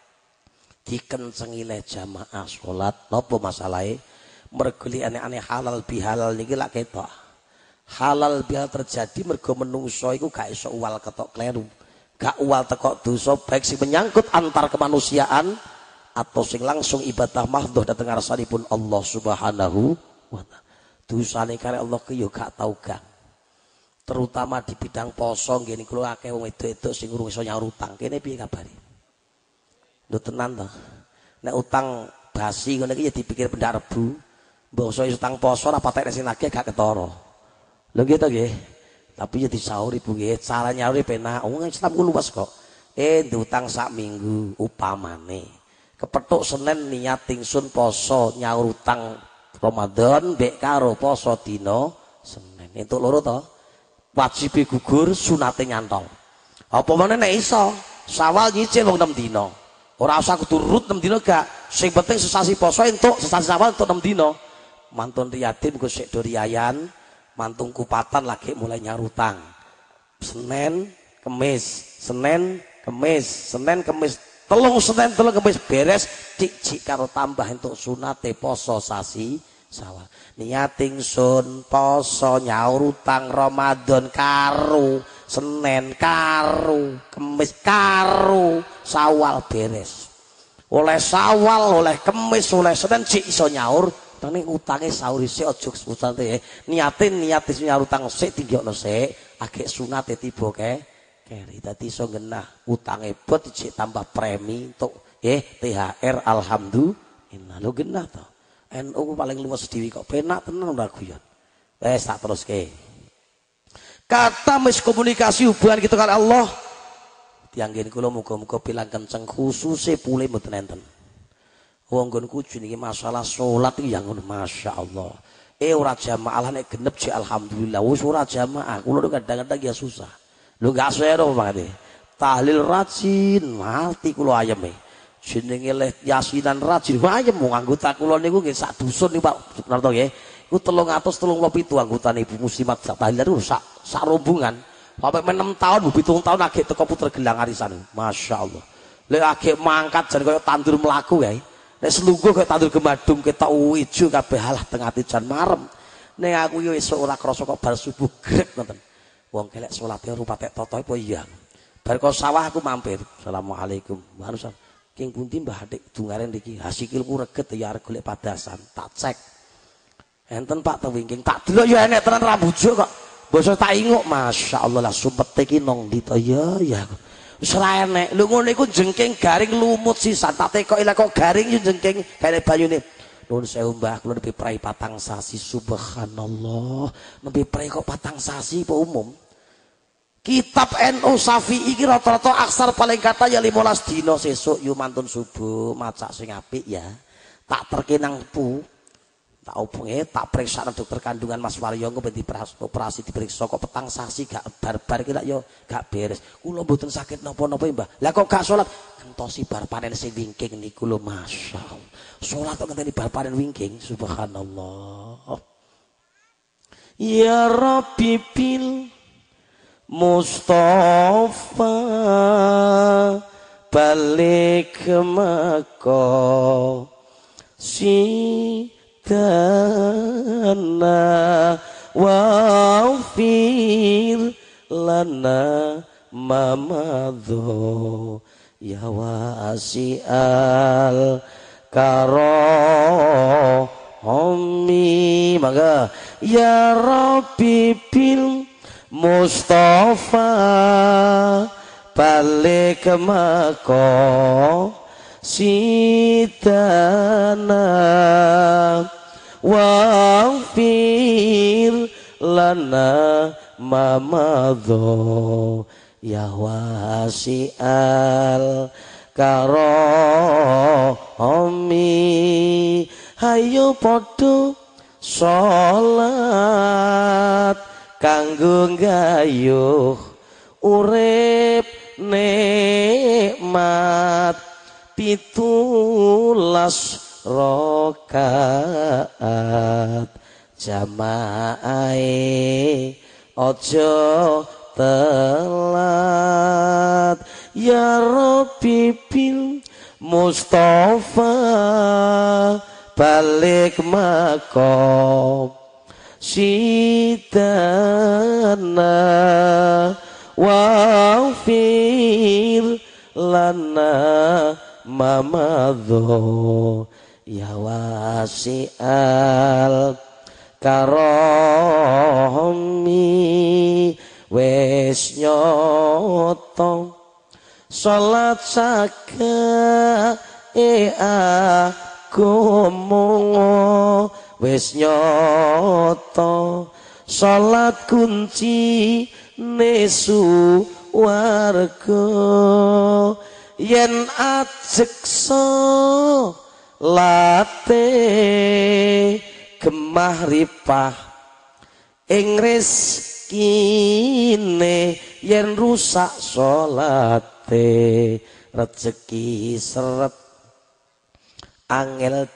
dikencengi le jamaah salat napa masalahe mergo aneh-aneh halal bihalal niki lak ketok halal bihalal terjadi mergo menungso iku gak iso uwal ketok kleru gak uwal tekok dosa baik sing menyangkut antar kemanusiaan atau sing langsung ibadah mahdhah dhateng ngarsanipun Allah Subhanahu wa taala. Dosane kare Allah ki yo gak tau gang. Terutama di bidang poso nggih niku akeh wong wedok-wedok sing urung iso nyaur utang. Kene piye kabare? Lho tenan to. Nek utang basi ngono iki ya dipikir pendak rebu. Mbok iso utang poso ora patek sing nagih gak ketara. Lho nggih to nggih. Tapi ya disauri Bu nggih, cara nyauri penak. Wong Islam ku luwes kok. Ndutang sak minggu upamane. Kepethuk Senin niat ingsun poso nyaur utang Ramadan mbek karo poso dina Senin. Entuk loro to. Wajib gugur sunate nyantol. Apa meneh nek iso Syawal nyicil wong 6 dina. Ora usah kudu rut 6 dina gak. Sing penting sesasi poso entuk sesasi Syawal entuk 6 dina. Mantun riyatin ku sik do riyayan, mantung kupatan lagi mulai nyaur utang. Senin, Kemis, Senin, Kemis, Senin, Kemis. Telung Senin telung Kemis beres cik karo tambah entuk sunate poso sasi Syawal. Niat ingsun poso nyaur utang Ramadan karo Senin karo Kemis karo Syawal beres. Oleh Syawal, oleh Kemis, oleh Senin cik iso nyaur, tane utange sahur isih aja susate. Niate nyaur utang sik tinggokno sik, agek sunate tiba keri dadi iso genah utange bot cek tambah premi untuk THR alhamdulillah lho genah to NU paling luwes dhewe kok penak tenan ora guyon wis tak teruske kata miskomunikasi hubungan kita karo Allah tianggen kula muga-muga pilang kenceng khususe pule mboten enten wong nggonku jenenge masalah salat iki yang ngono masyaallah ora jamaah nek genep jek alhamdulillah wis ora jamaah kula kadang-kadang ya susah lu gak sero mangane tahlil rajin mati kula ayeme jenenge leh yasinan rajin ayem wong anggota kula niku nggih sak dusun niku Pak Sunarto nggih iku 337 anggotane Ibu Muslimat sak tahlil niku sak rombongan sampai 6 tahun 7 tahun agek teko puter gelang arisan masyaallah lek agek mangkat jan kaya tandur mlaku kae nek selungguh kaya tandur gemadung ketok ijo kabeh halah teng ati jan marem ning aku yo esuk ora krasa kok bar subuh grek ngoten wong kelek salate rupate toto apa iya bar kok sawah aku mampir assalamualaikum manusa king pundi Mbah Adik dungaren iki hasikilku reget ya arep golek padasan tak cek enten Pak tewingking tak delok ya enek tenan rambujuk kok basa tak inguk masyaallah lah sumpete iki nang ndi to ya wis ora enek lho ngono iku jengking garing lumut sisan tak tekoki lah kok garing yo jengking kene bayune nuwun sewu Mbah kula nepi prai 4 sasi subhanallah nepi prai kok 4 sasi apa umum kitab NU Syafi'i iki rata-rata aksar paling kata ya 15 dina sesuk yo mantun subuh maca sing apik ya tak terkenang pu tak oponge tak periksa dokter kandungan Mas Waryo engko ben operasi diperiksa kok 4 sasi gak barbar ki yo gak beres kula mboten sakit napa-napa Mbah lah kok gak salat ngentosi bar panen sing wingking niku lho masyaallah salat kok ngenteni bar panen wingking subhanallah ya Rabbi bil Mustafa balik Mekka sidana wafir lana mamadho ya wasi'al karomi maka ya Rabbi bil Mustafa balik Mekka sidana wafir lana mamadho ya wasi'al karomi hayo podo sholat kanggo gayuh urip nikmat 17 rakaat jamaahe ojo telat ya Rabbi bil Mustafa balik Mekka sidana wafir lana mamadho ya wasi'al karomi wis nyoto salat saka agomo wis nyoto salat kunci nesu warga yen ajeksa late gemah ripah ing rezekine yen rusak salate rezeki seret angel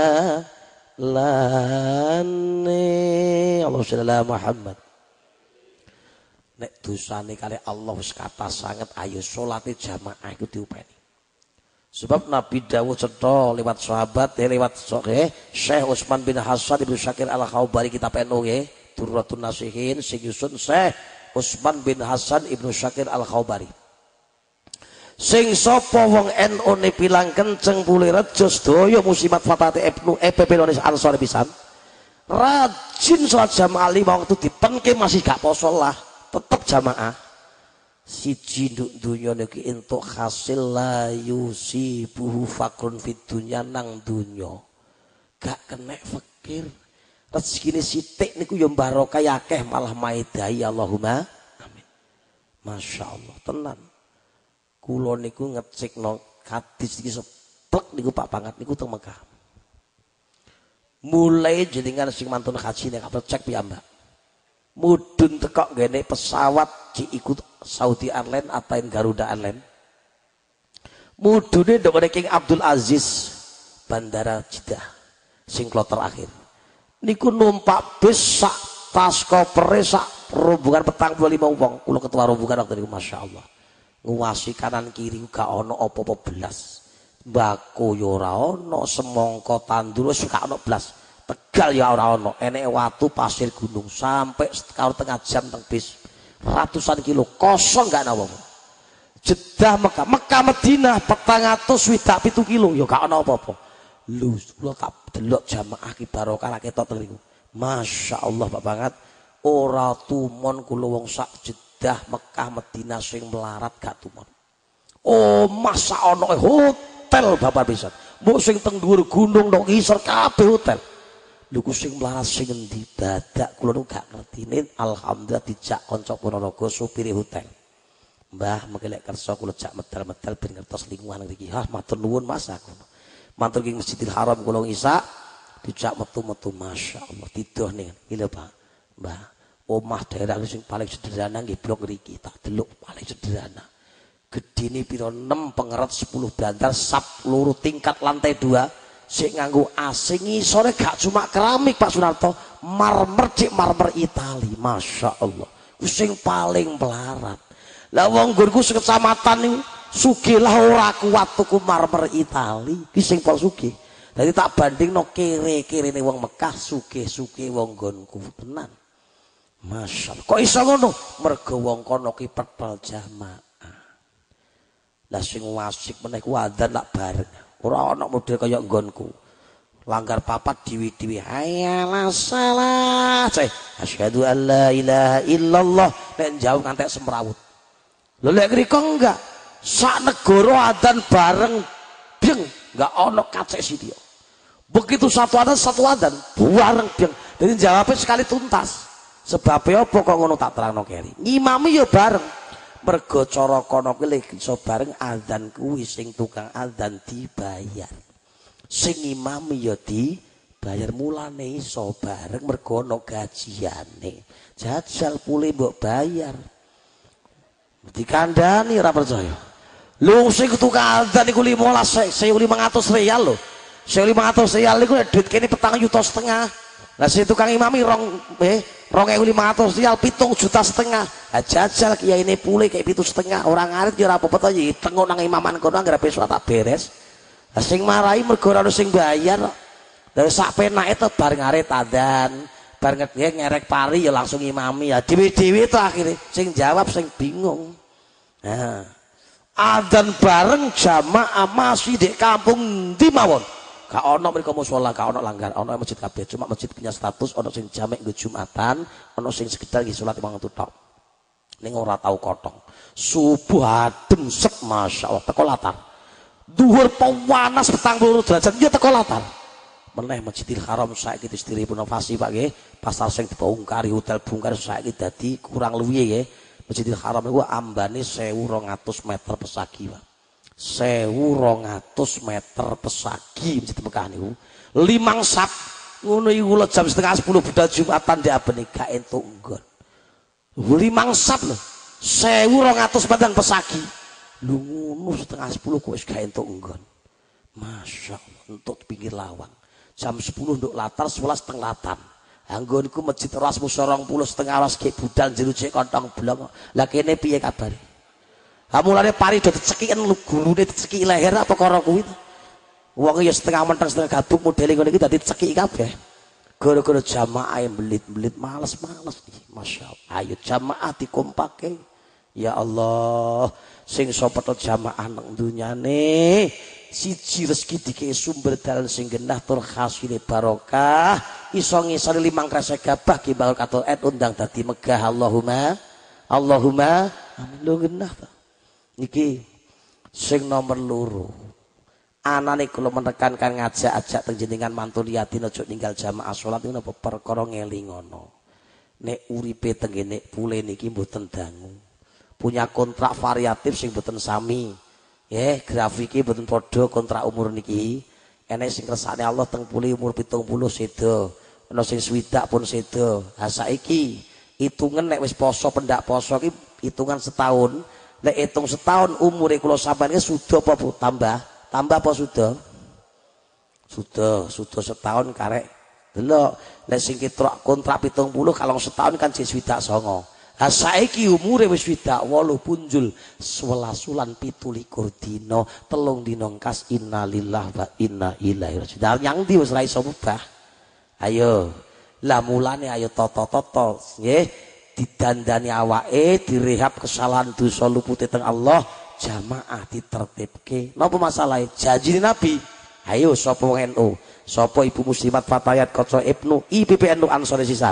dalane Allah sallallahu Muhammad nek dosane kali Allah wis kata sanget ayo salate jamaah iku diupeni. Sebab Nabi dawuh cetha lewat sahabat lewat Syekh Utsman bin Hasan Ibnu Syakir Al-Khaubari kitab enu nggih Durratun Nasihin sing nyusun Syekh Utsman bin Hasan Ibnu Syakir Al-Khaubari. Sing sapa wong NU ne pilang kenceng pulih rejo sedaya musibat fatate Ibnu EPP Indonesia Ansor pisan. Rajin salat jamaah lima waktu dipenke masih gak poso lah, tetep jamaah. Siji nduk dunya niki entuk hasil la yusibuhu fakrun fid dunya nang dunya gak kenek fakir rezekine sithik niku ya barokah akeh malah maidai Allahumma amin. Masyaallah tenan kula niku ngecekno hadis iki seplek niku Pak Banget niku teng Mekah mulai jenengan sing mantun haji nek kapal cek piyambak mudun tekok ngene pesawat diikut Saudi Airlines atau Garuda Airlines mudune ndok King Abdul Aziz Bandara Jeddah sing kloter akhir niku numpak bis sak tas kopere sak rombongan 45 wong kula ketua rombongan waktu niku masyaallah nguwasi kanan kiri gak ana apa-apa belas mbako yo ora ana semangka tandur wis gak ana blas Tegal ya ora ana eneke watu pasir gunung sampai sekar tengah jam teng bis ratusan kilo kosong gak ana apa-apa. Jeddah Mekah Madinah 427 kilo ya gak ana apa-apa. Lho kula tak delok jamaah ki barokah ra ketok teng niku. Masyaallah Pak Banget ora tumon kula wong sak Jeddah Mekah Madinah sing melarat gak tumon. Oh masa ana hotel bapak pisan. Mbok sing teng dhuwur gunung tok ngisor kabeh hotel. Lho ku sing melarat sing endi dadak kula nu gak ngertine alhamdulillah dijak kanca Ponorogo supire hotel. Mbah mengke lek kersa kula jak medal-medal ben ngertos lingkungan ngriki. Hah matur nuwun Mas aku. Matur ing Masjidil Haram kula ngisa dijak metu-metu masyaallah tidoh ning lho Pak. Mbah omah daerah sing paling sederhana nggih blok ngriki tak delok paling sederhana. Gedine pira 6 pengeret 10 bantal sap loro tingkat lantai 2. Sik nganggo AC ngisore gak cuma keramik Pak Sunarto marmer cek marmer Itali Masya Allah sing paling melarat. Lah wong nggonku sekecamatan niku sugih lah ora kuat tuku marmer Itali, ki sing pol sugih. Dadi tak bandingno kere-kerene wong Mekah sugih-sugih wong nggonku tenan. Masyaallah. Kok iso ngono? Mergo wong kono ki petel jamaah. Lah sing wasik meneh ku adzan lak bareng. Ora ana model kaya nggonku. Langgar papat diwi-diwi hayalah salat. Asyhadu an la ilaha illallah nek jauh ngantek semrawut. Lho lek ngriko enggak. Sak negara adzan bareng beng enggak ana kacek sithik. Begitu satu adzan bareng beng. Dadi jawabnya sekali tuntas. Sebabnya apa kok ngono tak terangno keri. Ngimami ya bareng. Mergo cara kono kuwi lek iso bareng adzan kuwi sing tukang adzan dibayar. Sing imami ya dibayar mulane iso bareng mergo ana gajiane. Jajal pule mbok bayar. Dikandani ora percaya. Lho sing tukang adzan niku 15.500 real lho. 1.500 real niku duit kene 4,5 juta. Lah sing tukang imami 2.500 real 7,5 juta. Lah jajal kiyaine pule kayak 7,5 orang ngarit ya ora apa-apa to ya tengok nang imaman kono anggere besok tak beres. Lah sing marahi mergo ora ono sing bayar. Lah sak penake to bar ngarit adzan, bar ngerek pari ya langsung imami ya dhewe-dhewe to akhire sing jawab sing bingung. Nah, adzan bareng jamaah masih di kampung ndi mawon. Gak ono mriko musala, gak ono langgar, ono masjid kabeh. Cuma masjid punya status, ono sing jamek nggo Jumatan, ono sing sekedar nggih salat wong tok. Ning ora tau kotong. Subuh adem sep masyaallah teko latar. Dhuwur panas 40 derajat ya teko latar. Meneh Masjidil Haram saiki wis direnovasi Pak nggih. Pasar sing dibongkari hotel bongkar saiki dadi kurang luwihe nggih. Masjidil Haram niku ambane 1.200 meter persegi, Pak. 1.200 meter persegi Masjid Mekah niku. Limang sap ngono iku kula jam 9:30 budal Jumatan diabeni gak entuk nggon. Limang sap lho. 1.200 meter persegi. Lho ngono 9:30 kok wis gak entuk nggon. Masyaallah entuk pinggir lawang. Jam 10 nduk latar 11 teng latan. Anggonku masjid Erasmus 20 setengah awas ge budal jero cek kontong blong. Lah kene piye kabare? Ha mulane pari do dicekiken gurune diceki leher apa karo kuwi. Wong ya setengah menteng setengah gabuk modele ngene iki dadi diceki kabeh. Gara-gara jamaah belit-belit males-males iki. Masyaallah. Ayo jamaah dikompake. Ya Allah, sing sopet jamaah nang dunyane siji rezeki dikei sumber dalan sing genah tur hasile barokah iso ngisori 5 kresek gabah ki barokah undang dadi megah Allahumma amin lo genah ta. Niki sing nomor 2 anane kula menekankan ngajak-ajak teng jenengan mantu liyatin aja ninggal jamaah salat niku napa perkara ngelingono nek uripe teng kene pule niki mboten dangu punya kontrak variatif sing mboten sami ya grafiki mboten padha kontrak umur niki enek sing kersane Allah teng pule umur 70 sedo ana sing 60 pun sedo ha saiki hitungan nek wis poso pendak poso iki hitungan setahun. Nek hitung setahun umure kula sampeyan sudah apa Bu? Tambah apa sudah? Sudah setahun karek. Delok nek sing kontrak 70 kalau setahun kan jek 29. Ha saiki umure wis 28 punjul 11 wulan 17 dina 3 dina kas innalillahi wa inna ilaihi raji'un. Yang ndi wis ra iso mubah. Ayo. Lah mulane ayo toto-toto nggih. Didandani awake direhab kesalahan dosa lupute teng Allah jamaah ditertibke napa masalahe janji Nabi ayo sapa wong NU sapa ibu muslimat fatayat kaca Ibnu IPPNU Ansor sisan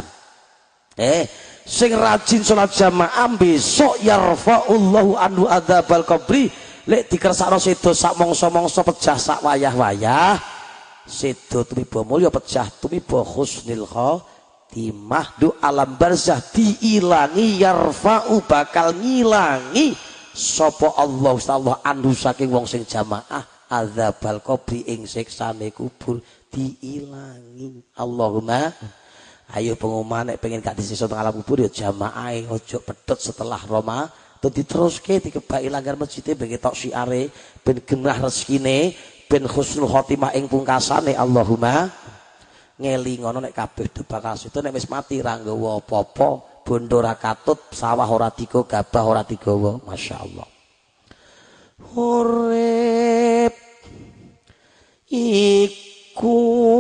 sing rajin salat jamaah besok yarfa'ullahu anhu adzabal qabri lek dikersakno sedo sak mangsa-mangsa pecah sak wayah-wayah sedo tumiba mulya pecah tumiba husnil timah du alam barzah diilangi yarfa'u bakal ngilangi sapa Allah anhu saking wong sing jamaah adzabal qabri ing siksane kubur diilangi. Allahumma ayo pengumuman nek pengen gak disiksa teng alam kubur ya jamaah ojo pedhot setelah Roma to diteruske dikebaki langgar masjid ben ketok siare ben genah rezekine ben husnul khotimah ing pungkasane. Allahumma ngelingono nek kabeh bakal itu nek wis mati ra nggawa apa-apa bondo ora katut, sawah ora digo, gabah ora digawa. Masyaallah. Urip iku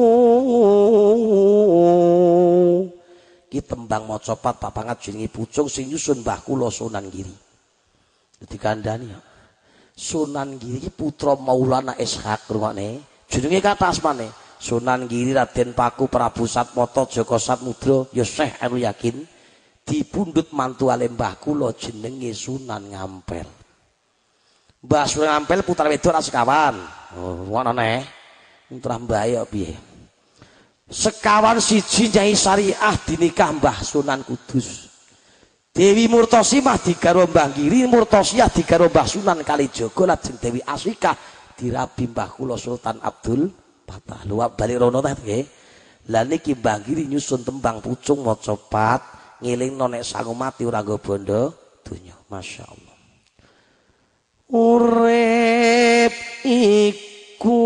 ki tembang maca pat papangat jenenge pucung sing nyusun Mbah kula Sunan Giri. Dadi kandhani ya. Sunan Giri ki putra Maulana Ishaq rungokne. Jenenge kata asmane Sunan Giri Raden Paku Prabu Satmata Jaka Satmudra ya Syekh Anu Yakin dipundhut mantu ale Mbah kula jenenge Sunan Ngampel. Mbah Sunan Ngampel putra wedok ra sekawan. Oh, ngono neh. Putra mbah ya piye? Sekawan siji Nyai Syariah dinikah Mbah Sunan Kudus. Dewi Murtosimah digaro Mbah Giri, Murtosiah digaro Mbah Sunan Kalijaga, lajeng Dewi Aswikah dirabi Mbah kula Sultan Abdul Fatah. Luwak balik rono ta nggih. Lah niki Mbah Giri nyusun tembang pucung maca pat, ngelingno nek sangu mati ora nggo bondo donya. Masyaallah. Urip iku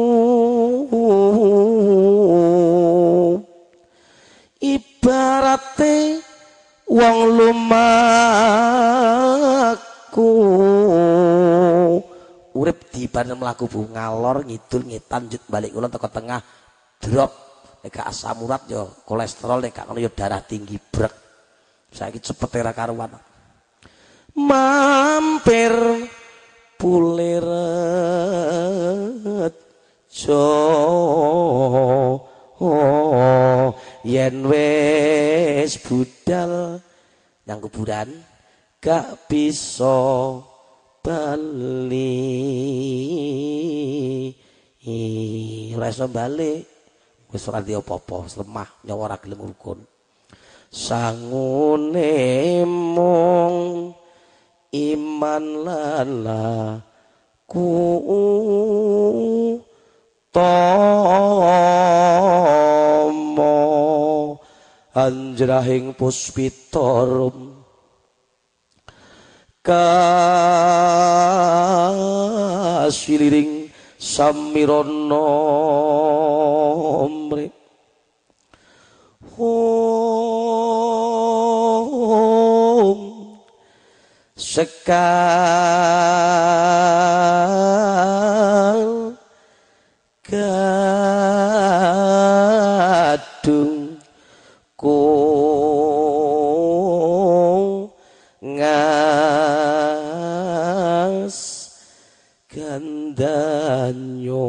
ibarate wong lumaku. Urip dibanding mlaku bu ngalor ngidul ngetan njut balik kulon teko tengah drop nek gak asam urat ya kolesterol nek gak ngono ya darah tinggi brek. Saiki cepet ora karuan. Mampir puliret yen wis budal yang kuburan gak bisa bali ora iso bali wis ora di apa-apa lemah nyawa ora gelem rukun sangune mung iman lalaku tomo anjrahing puspitorum kasiliring samirana mrip sekal gadung ku ngas gandanyo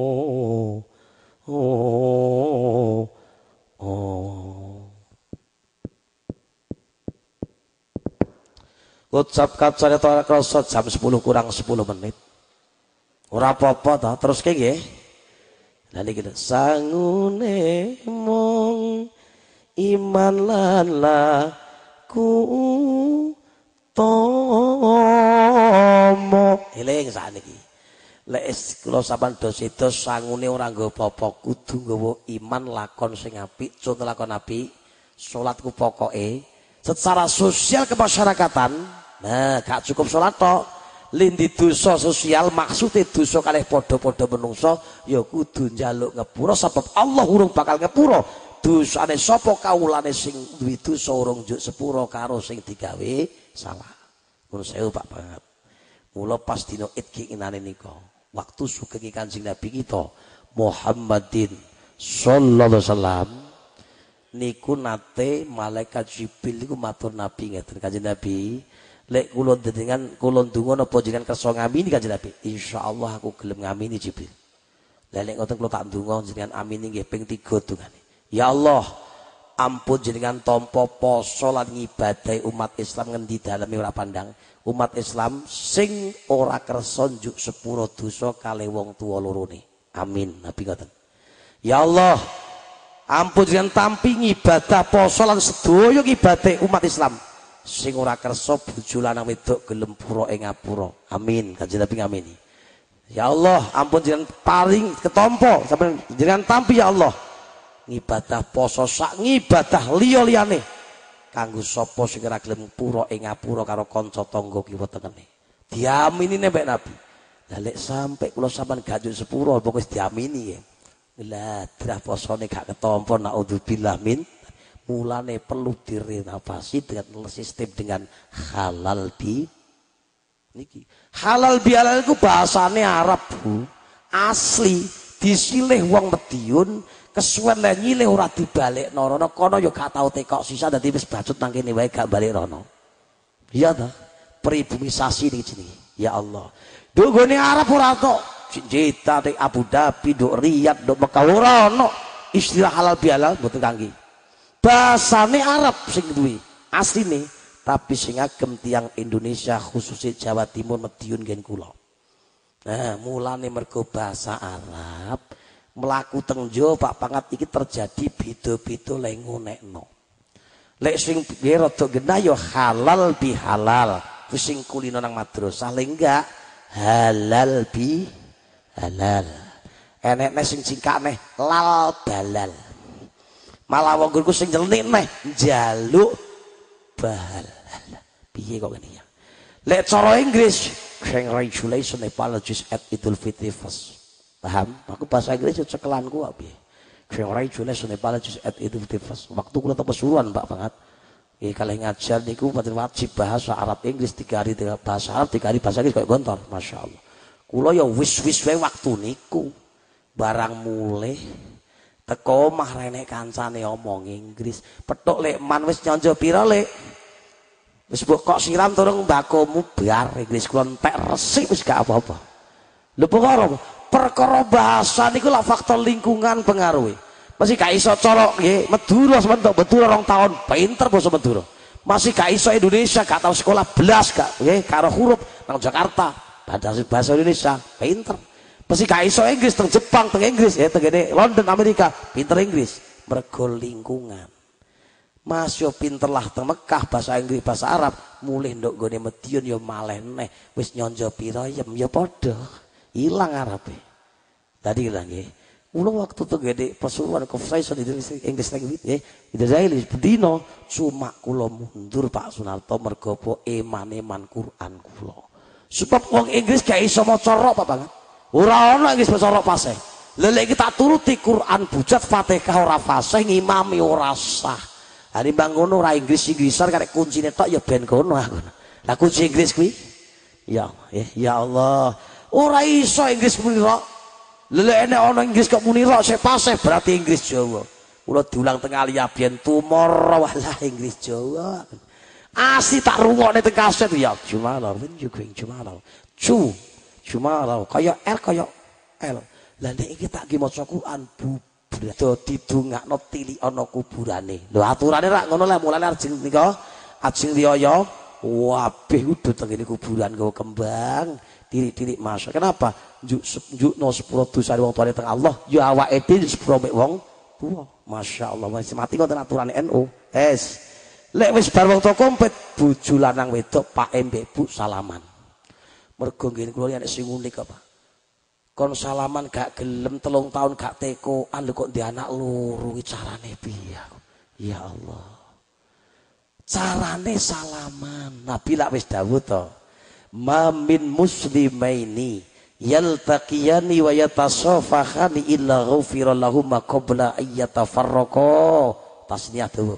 ucap kacane ora krasa jam 10 kurang 10 menit. Ora apa-apa ta, terus nggih. Lah niki sangune mung iman lan laku tomo. Eling sakniki. Lek kula sampean dos sangune ora nggo apa-apa, kudu nggawa iman lakon sing apik, conto lakon apik, salat ku pokoke. Secara sosial kemasyarakatan nah, gak cukup sholat tok. Lindi dosa sosial maksudnya dosa kalih padha-padha menungso ya kudu njaluk ngepura sebab Allah urung bakal ngepura. Dosane sapa kawulane sing duwe dosa urung njuk sepura karo sing digawe salah. Mun sewu Pak banget. Mula pas dina Id ki inane nika, waktu sugeng Kanjeng Nabi kita Muhammadin sallallahu alaihi wasallam niku nate malaikat Jibril niku matur Nabi ngeten Kanjeng Nabi lek kula dengan kula ndonga napa jenengan kersa ngamini Kanjeng Nabi insyaallah aku gelem ngamini Jibril. Lah lek ngoten kula tak ndonga jenengan amini nggih ping 3 dongane. Ya Allah, ampun jenengan tampa poso lan ngibadahi umat Islam ngendi daleme ora pandang. Umat Islam sing ora kersa njuk sepuro dosa kalih wong tuwa lorone. Amin. Nabi ngoten. Ya Allah, ampun jenengan tampi ngibadah poso lan sedaya ngibadahi umat Islam sing ora kersa bojo lanang wedok gelem pura ing ngapura. Amin. Kanjeng Nabi ngamini. Ya Allah, ampun jenengan paring ketampa sampeyan jenengan tampi ya Allah. Ngibadah poso sak ngibadah liya-liyane kanggo sapa sing ora gelem pura ing ngapura karo kanca tangga kiwa tengene. Diamini nek Nabi. Lah lek sampe kula sampean gak njuk sepuro pokoke diamini ya. Lah drah posone gak ketampa naudzubillah min Mulane perlu direnovasi dengan sistem dengan halal bi niki. Halal bihalal itu bahasane Arab, Bu. Asli disilih wong Madiun kesuwen le nyilih ora dibalekno rono kono ya gak tau tekok sisa dadi wis bacut nang kene wae gak balik rono. Iya ta? Peribumisasi niki jenenge. Ya Allah. Duh gone Arab ora tok. Jeddah ning Abu Dhabi, nduk Riyadh, nduk Mekah ora ono istilah halal bihalal mboten kangge. Bahasane Arab sing duwe asline, tapi sing agem tiyang Indonesia khususnya Jawa Timur Madiun gen kula. Nah, mulane mergo bahasa Arab melaku teng Jawa Pak Pangat iki terjadi beda-beda lek ngonekno. Lek sing piye rada genah ya halal bihalal. Wis sing kulino nang madrasah lek enggak halal bi halal. Enekne sing singkane lal balal. Malah wong guru sing nyelik neh njaluk bahal. Piye kok ngene ya? Lek cara Inggris, congratulations apologies at Idul Fitri first. Paham? Aku bahasa Inggris yo cekelanku kok piye. Congratulations apologies at Idul Fitri first. Waktu kula tepes suruhan Pak banget. Nggih kalih ngajar niku pancen wajib bahasa Arab Inggris 3 hari bahasa Arab 3 hari bahasa Inggris koyo gontor, masyaallah. Kula yo wis-wis wae waktu niku. Barang mulai teko omah renek kancane omong Inggris. Petuk lek man wis nyonjo pira lek? Wis mbok kok siram turung mbakomu bar Inggris kula entek resik wis gak apa-apa. Lho perkara bahasa niku lak faktor lingkungan pengaruhi. Masih gak iso colok nggih, Madura sementok betul 2 tahun pinter basa Madura. Masih gak iso Indonesia, gak tau sekolah belas gak nggih karo huruf nang Jakarta. Bahasa Indonesia pinter. Masih gak iso Inggris teng Jepang, teng Inggris ya teng London Amerika, pinter Inggris mergo lingkungan. Mas yo pinter lah teng Mekah bahasa Inggris bahasa Arab, mulih nduk gone Madiun yo maleh neh wis nyonjo pira yem yo padha ilang Arabe. Tadi lah nggih. Ulang waktu tuh gede pasuruan conversation Inggris lagi nggih. Israeli bedino cuma kula mundur Pak Sunarto mergo po eman-eman Quran kula. Sebab wong Inggris gak iso maca rok Pak banget. Ora ana Inggris maca rok fasih. Lha kita turuti Quran bujat Fatihah ora fasih ngimami ora sah. Hari bangun ora Inggris-Inggrisan karek kuncine tok ya ben kono aku. Lah kunci Inggris kuwi ya Allah. Ora iso Inggris muni rok. Lha nek ana Inggris kok muni rok sepasih berarti Inggris Jawa. Kula diulang teng alia biyen tomorrow walah Inggris Jawa. Asli tak rungokne teng kaset ya Jumalar when you going Jumalar. Jumalar kaya R kaya L. Lah nek iki tak ki maca Quran bubrado didongakno tili ana kuburane. Lho aturane rak ngono lah mulane ajeng nika ajeng riyaya wabeh udah teng ngene kuburan nggawa kembang tirik-tirik masuk. Kenapa? Njukno 10 dosa wong tuane teng Allah, ya awake dhewe 10 mek wong tuwa. Masyaallah wis mati ngoten aturane NU. Lek wis bar wong tuwa kompet bojo lanang wedok Pak mbek Bu salaman. Mergo ngene kula nek sing unik apa? Kon salaman gak gelem 3 tahun gak tekoan lho kok ndek anak loro iki carane piye? Ya Allah. Carane salaman. Nabi lak wis dawuh to. Mamin muslimaini yaltaqiyani wa yatasafahani illa ghufira lahum qabla ayyatafarraqa. Tasniyah tuh.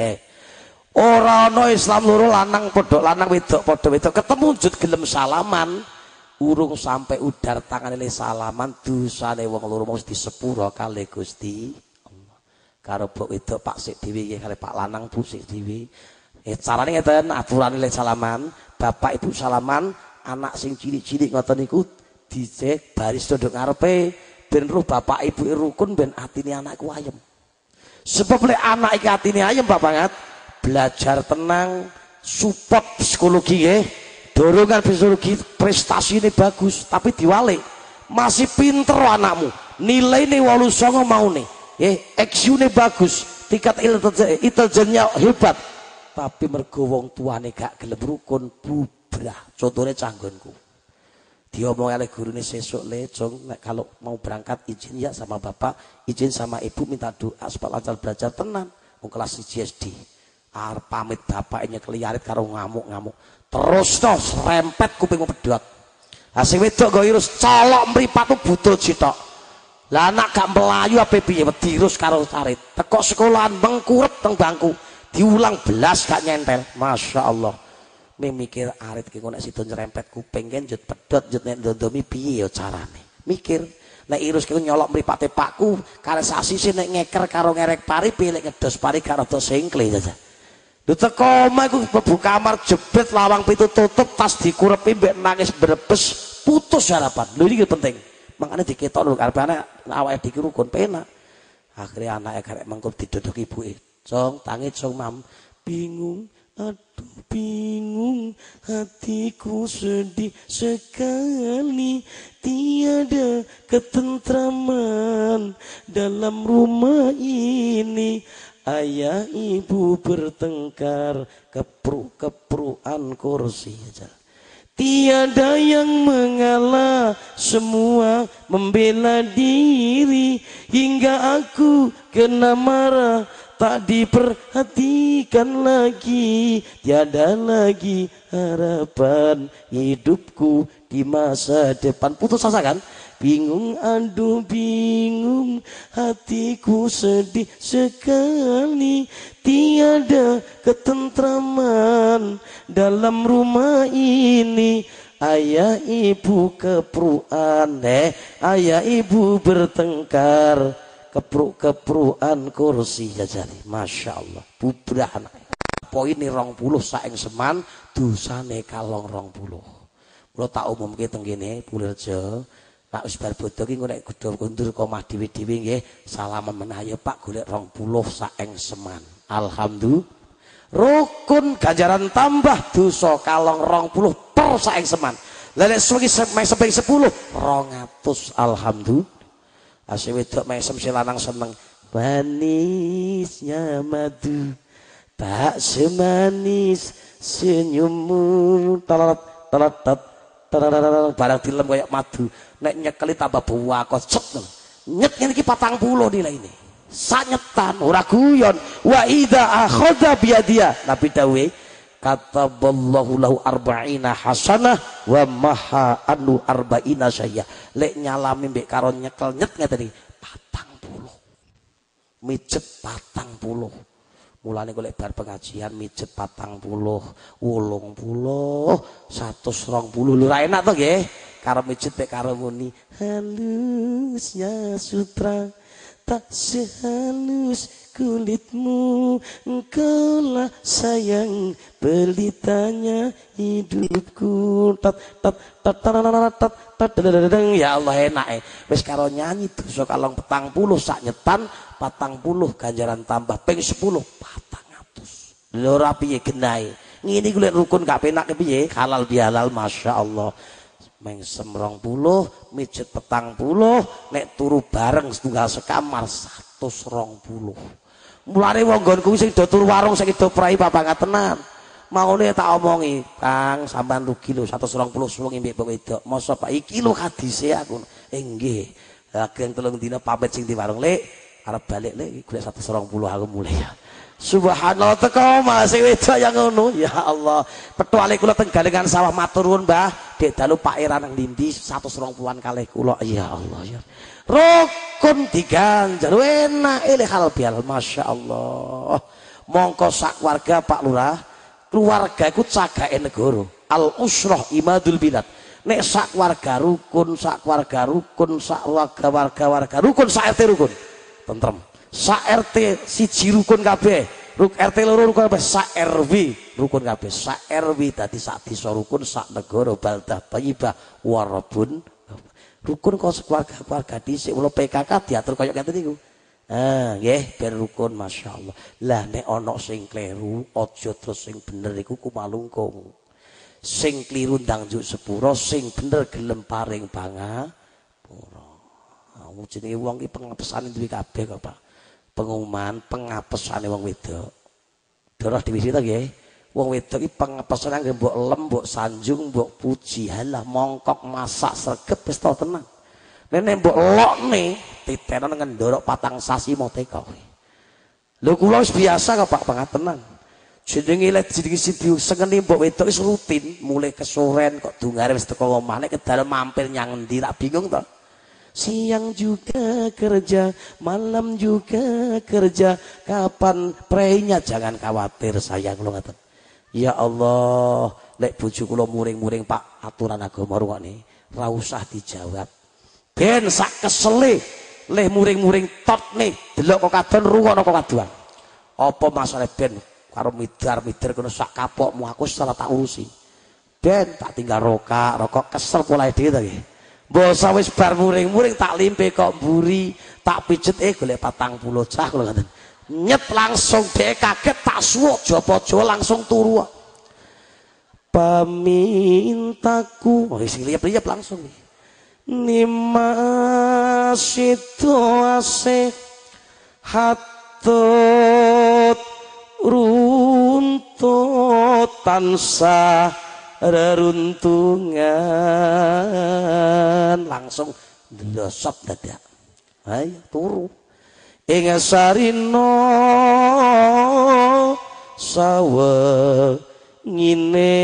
Ora ana Islam loro lanang padha lanang wedok padha wedok ketemu jut gelem salaman urung sampai udar tangane le salaman dosane wong loro mesti disepuro kali Gusti Allah. Karo bok wedok Pak sik dhewe nggih kali Pak lanang Bu sik dhewe. Carane ngeten aturane le salaman, bapak ibu salaman, anak sing cilik-cilik ngoten niku dicek baris nduk ngarepe ben roh bapak ibu rukun ben atine anakku ayem. Sebab lek anak iki atine ayem Pak banget, belajar tenang, support psikologi nggih. Dorongan psikologi prestasi ini bagus, tapi diwalik masih pinter anakmu, nilai ini 89 mau nih, IQ ini bagus, tingkat intelijennya hebat, tapi mergo wong tuane gak gelem rukun bubrah. Contohnya canggonku, diomong oleh guru ini sesuk le jong kalau mau berangkat izin ya sama bapak, izin sama ibu minta doa supaya lancar belajar tenang. Mau kelas SD, pamit bapaknya keliarit karo ngamuk-ngamuk. Terus no serempet kupingmu pedot. Asing wedok go irus colok mripat tuh butuh citok. Lah anak gak melayu apa piye terus karo carit. Teko sekolahan mengkurep teng bangku. Diulang belas gak nyentel. Masya Allah. Mikir arit ki nek sido nyerempet kuping kan jut pedot jut nek ndodomi piye ya carane. Mikir nek irus ki nyolok mripate pakku kare sasisi nek ngeker karo ngerek pari pilih ngedos pari karo to singkle saja. Lho teko omah iku mlebu kamar jebret lawang pintu tutup tas dikurepi mbek nangis brebes putus harapan. Lho iki penting. Makanya diketok lho karepe anak awake dhewe rukun penak. Akhire anake karek mengko didodok ibuke. Cong, tangi cong mam. Bingung, aduh bingung, hatiku sedih sekali. Tiada ketentraman dalam rumah ini. Ayah ibu bertengkar, kepruk-keprukan kursi aja. Tiada yang mengalah, semua membela diri. Hingga aku kena marah, tak diperhatikan lagi. Tiada lagi harapan hidupku di masa depan. Putus asa kan? Bingung, aduh bingung, hatiku sedih sekali. Tiada ketentraman dalam rumah ini. Ayah ibu kepruan, ayah ibu bertengkar, kepruk-keprukan kursi jajari. Masya Allah, bubrah anak. Poin ini 20 saeng seman, dosane kalong 20. Kalau tak umum kita tenggine, Pulirjo. Pak Usbar Bodo ki nek kudu kundur komah dhewe-dhewe nggih salaman menawa Pak golek 20 saeng seman. Alhamdulillah. Rukun ganjaran tambah dosa kalong 20 per saeng seman. Lah nek suwi seping 10 200 alhamdulillah. Asih wedok mesem si lanang seneng manisnya madu tak semanis senyummu talat barang dilem kayak madu nek nyekeli tambah buwakot cet nyet ngene iki 40 nilai ini sanyetan ora guyon wa idza akhadha biyadia Nabi dawe kataballahu lahu arba'ina hasanah wa maha anu arba'ina sayya lek nyalami mbek karo nyekel nyet ngeten iki 40 mijet 40 mulane golek bar pengajian mijet 40 80 120 lho ra enak to nggih karo mijet mek karo muni halusnya sutra tak sehalus kulitmu engkaulah sayang pelitanya hidupku ya Allah enak wis karo nyanyi dosa kalong 40 sak nyetan 40 ganjaran tambah ping 10 400 lho ora piye genahe ngene iku lek rukun gak penak piye halal bihalal masyaallah mengsem 20 mijet 40 nek turu bareng setunggal sekamar 120 mulane wong nggonku sing do turu warung sing do prai papangat tenan maune tak omongi Kang sampean rugi lho 120 suwengi mbek wedok mosok Pak iki lho hadise aku nggih ageng 3 dina pamit sing di warung lek arep balik lek golek 120 aku mulai ya subhanallah teko masih wedok yang ngono ya Allah petuale kula teng Galengan sawah matur nuwun Mbah dek dalu Pak Era nang ndi 120-an kalih kula ya Allah ya rukun diganjar enak ele hal bial Masya Allah mongko sak warga Pak Lurah keluarga iku cagake negara al usrah imadul bilad nek sak warga rukun sak warga rukun sak warga rukun sak RT rukun tentrem sak RT siji rukun kabeh RT loro rukun kabeh sak RW rukun kabeh sak RW dadi sak desa rukun sak negara baldah thayyibah warabun rukun kok keluarga dhisik mulo PKK diatur kaya ngeten niku nggih ben rukun masyaallah lah nek ana sing kleru aja terus sing bener iku kumalungkung sing kliru ndang juk sepuro sing bener gelem paring pangapura jenenge wong iki pengapesane duwe kabeh kok Pak pengumuman pengapesane wong wedok doroh divisi to nggih wong wedok iki pengapesane anggere mbok lem mbok sanjung mbok puji halah mongkok masak sregep wis to tenan nek mbok lokne titenan ngendorok patang sasi mau teko lho kula wis biasa kok Pak pangatenan jenenge lek jenenge sing sengeni mbok wedok wis rutin mulai kesoren kok dungare wis teko omah nek kedal mampir nyang endi tak bingung to siang juga kerja, malam juga kerja, kapan prainya jangan khawatir sayang lo ngaten. Ya Allah, lek bojo kula muring-muring Pak aturan agama rungokne, ra usah dijawab. Ben sak kesele leh muring-muring tot nih, delok kok kadon rungokno kok kaduan. Apa masalah ben karo midar-midar kono sak kapokmu aku salah tak urusi. Ben tak tinggal rokok kesel pola dhewe ta nggih. Mbok wis bar muring-muring tak limpe kok mburi, tak pijet golek 40 cah kula ngaten. Nyet langsung dhek kaget tak suwuk jopo-jowo langsung turu. Pamintaku, wis liap-liap langsung nih. Nimasituase hatut runtut tansah reruntungan langsung ndelosop dadak. Ayo turu. Ing sarina sawengine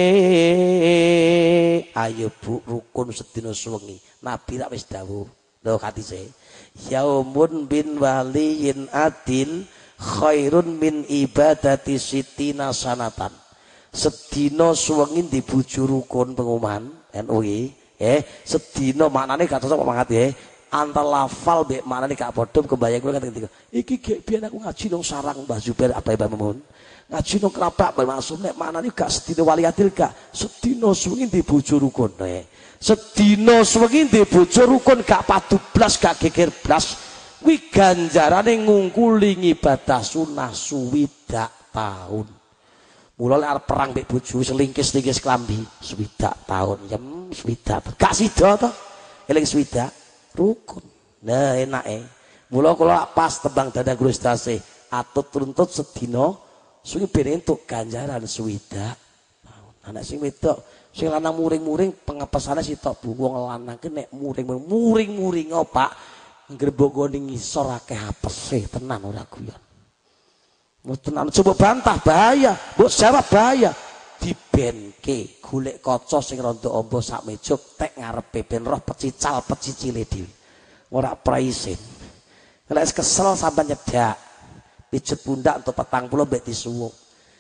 ayo Bu rukun sedina suwengi. Nabi rak wis dawuh. Lho hadise. Yaumun bin waliyin adil khairun min ibadati sitina sanatan. Sedina suwengi di bojo rukun pengumuman NU sedina maknane gak cocok banget ya. Antar lafal mbek maknane gak padha kebayang kula ketika iki gek biyen aku ngaji nang sarang Mbah Zubair apa Mbah Mumun. Ngaji nang Krapak Mbah Maksum nek maknane gak sedina wali adil gak sedina suwengi di bojo rukun sedina suwengi di bojo rukun gak padu blas gak geger blas kuwi ganjarane ngungkuli ibadah sunah swidak taun. Mula lek arep perang mbek bojo selingkis-lingkis klambi swidak taun jam swidak gak sida to eling swidak rukun. Nah enake mula kula pas tembang dada Gustase atut runtut sedina suwi ben entuk ganjaran swidak taun. Anak sing wedok sing lanang muring-muring pengepesane sitok Bu wong lanang ki nek muring-muring Pak ngreboko ning ngisor akeh apese tenan ora guyon. Tenan coba bantah bahaya, mbok jawab bahaya. Dibenke golek kaca sing rada amba sak meja tek ngarepe ben roh pecical pecicile dhewe. Ora praisin. Nek kesel sampean nyedak. Pijet pundak untuk 40 mbek disuwuk.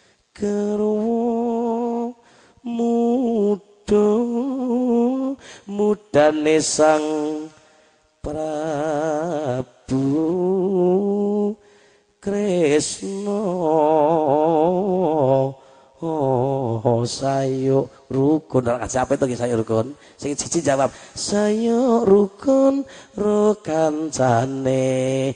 Keruwu mudane sang Prabu Kresna sayo rukun. Siapa itu sayo rukun? Sing siji jawab sayo rukun rukancane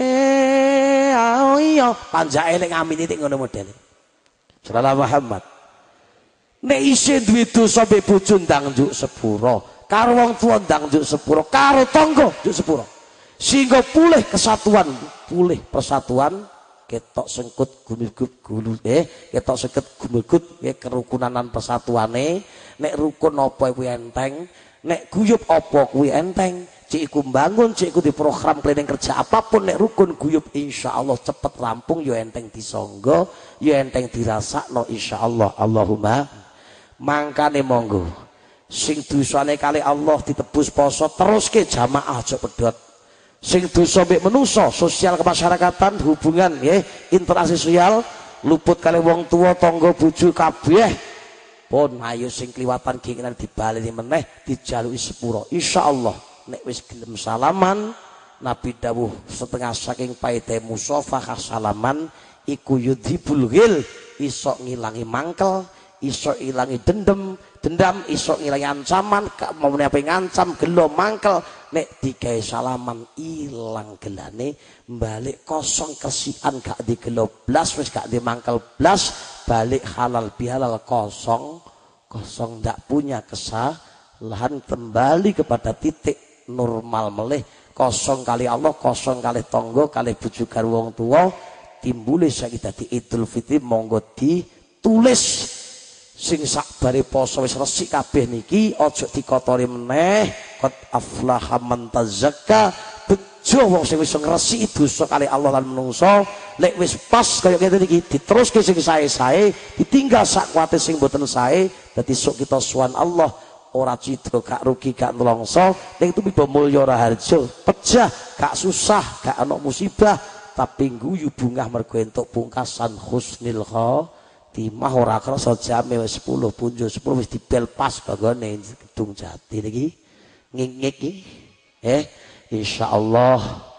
ayo panjake nek ngamini tik ngono modele. Sallallahu Muhammad. Nek isih duwe dosa mbek bojo ndang njuk sepuro, karo wong tuwa ndang njuk sepuro, karo tangga njuk sepuro. Sehingga pulih kesatuan, pulih persatuan, ketok sengkut gumilgut gulu ketok sengkut gumilgut kerukunanan persatuane. Nek rukun apa kuwi enteng, nek guyub apa kuwi enteng. Cik iku bangun, cik iku di program planning kerja apapun nek rukun guyub insyaallah cepet rampung ya enteng disangga, ya enteng dirasakno insyaallah. Allahumma mangkane monggo sing dosane kali Allah ditebus poso teruske jamaah aja pedhot. Sing dosa mbek manusa sosial kemasyarakatan hubungan interaksi sosial luput kali wong tua tangga bojo kabeh pun ayo sing kliwatan keinginan dibaleni meneh dijaluki sepuro insyaallah. Nek wis gelem salaman Nabi dawuh setengah saking paite musafah salaman iku yudhibul ghil iso ngilangi mangkel, iso ilangi dendam iso ngilangi ancaman mau apa ngancam gelo mangkel. Nek digawe salaman ilang gelane balik kosong kesian gak digelo blas wis gak dimangkel blas balik halal bihalal kosong ndak punya kesalahan kembali kepada titik normal meleh kosong kali Allah kosong kali tonggo kali bojo karo wong tuwa timbule saiki dadi Idul Fitri monggo ditulis sing sakbare poso wis resik kabeh niki aja dikotori meneh. Qad aflaha man tazakka bejo wong sing wis ngresiki dosa kali Allah lan menungso. Lek wis pas kaya ngene iki diteruske sing sae-sae ditinggal sak kuwate sing boten sae dadi sok kita suwan Allah ora cidra gak rugi gak nelongso ning tumiba mulya ora harjo pejah gak susah gak ana musibah tapi guyu bungah mergo entuk pungkasan husnil khotimah ora krasa jame wis 10 punjul 10 wis dibel pas kanggone Kedung Jati niki ngik-ngik iki insyaallah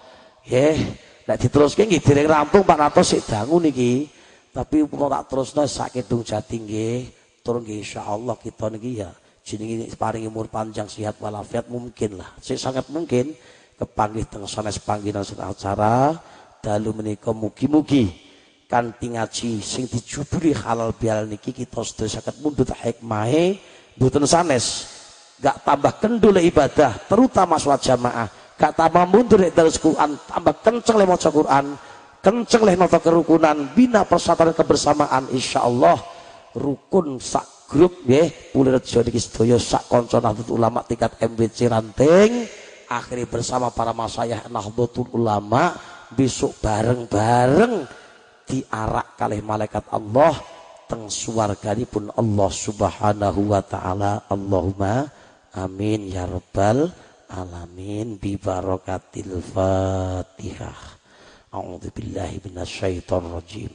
nek diteruske nggih dereng rampung Pak Nato sik dangu niki tapi upama tak terusno sak Kedung Jati nggih tur nggih insyaallah kita niki ya jenenge paringi umur panjang sehat walafiat mungkin lah sik sangat mungkin kepanggih teng sanes panggilan acara dalu menika mugi-mugi kanthi ngaji sing dijuburi halal bihalal niki kita sedaya saged mundhut hikmahe mboten sanes gak tambah kendul ibadah terutama salat jamaah gak tambah mundur nek terus Quran tambah kenceng le maca Quran kenceng le nata kerukunan bina persatuan kebersamaan insyaallah rukun sak grup nggih Pulirejo niki sedaya sak kanca Nahdlatul Ulama tingkat MBC Ranting akhirnya bersama para masyayikh Nahdlatul Ulama besok bareng-bareng diarak kalih malaikat Allah teng swarganipun Allah Subhanahu wa taala. Allahumma amin ya rabbal alamin bi barakatil Fatihah. A'udzu billahi minasyaitonir rajim.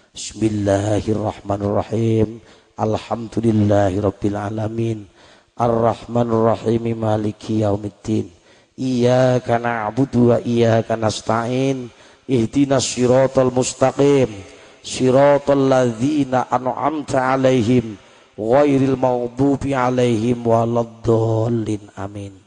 Bismillahirrahmanirrahim. Alhamdulillahi rabbil alamin. Ar-Rahmanir Rahim maliki yaumiddin. Iyyaka na'budu wa iyyaka nasta'in ihdinas siratal mustaqim siratal ladzina an'amta 'alaihim ghairil maghdubi 'alaihim waladdallin amin.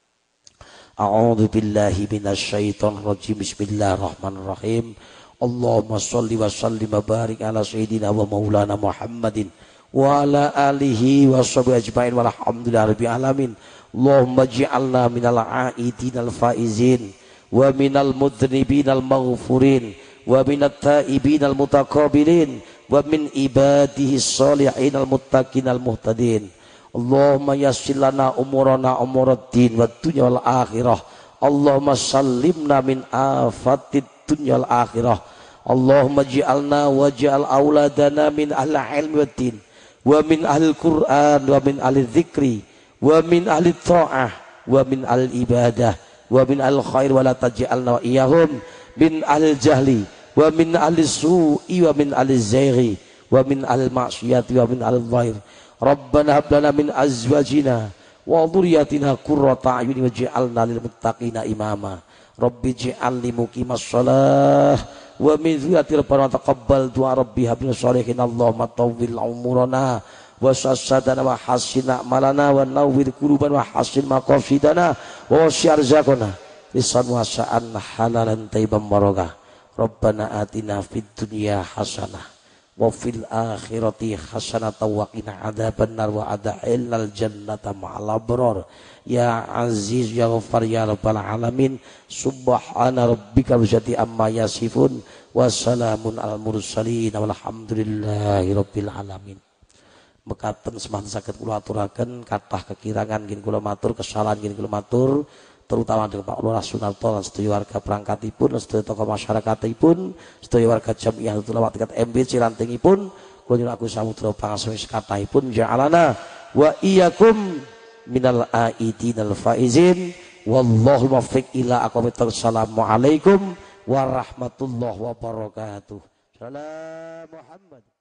A'udzu billahi minasyaitonir rajim. Bismillahirrahmanirrahim. Allahumma shalli wa sallim wa barik ala sayyidina wa maulana Muhammadin wa ala alihi wa sahbihi ajmain walhamdulillahi rabbil alamin. Allahumma ij'alna minal aidinal faizin wa minal mudhnibinal maghfurin wa minat taibinal mutaqabilin wa min ibadihi sholihinal muttaqinal muhtadin. Allahumma yassir lana umurana umuraddin wad dunya wal akhirah. Allahumma sallimna min afatid dunya wal akhirah. Allahumma ij'alna waj'al auladana min ahli ilmi wad din wa min ahli Qur'an wa min ahli dzikri wa min ahli ta'ah wa min ahli ibadah wa min ahli khair wa la taj'alna wa iyahum min ahli jahli wa min ahli su'i wa min ahli zaighi wa min ahli ma'siyati wa min ahli dhair. Rabbana hab lana min azwajina wa dhurriyyatina qurrata a'yun waj'alna lil muttaqina imama. Rabbi ij'alni muqimas shalah wa min dzurriyyati rabbana taqabbal du'a rabbi hab lana sholihin. Allahumma tawwil umurana wa sasadana wa hasina malana wa nawwir quluban wa hasin maqasidana wa syarzaqana lisan wa sa'an halalan tayyiban barakah. Rabbana atina fid dunya hasanah wa fil akhirati hasanah wa qina adzabannar wa adkhilnal jannata ma'al abrar ya aziz ya ghaffar ya rabbal alamin. Subhana rabbika rabbil amma yasifun wa salamun alal mursalin walhamdulillahi rabbil alamin. Mekaten semanten saged kula aturaken kathah kekirangan nggih kula matur kesalahan nggih kula matur terutama dengan Pak Lurah Sunarto lan sedaya warga perangkatipun sedaya tokoh masyarakatipun sedaya warga Jamiah Ulama tingkat MBC Rantingipun kula nyuwun Agus samudra pangasawi sekathahipun ja'alana wa iyyakum minal aidinal faizin wallahu muwaffiq ila aqwamit thoriq. Assalamualaikum warahmatullahi wabarakatuh. Salam Muhammad.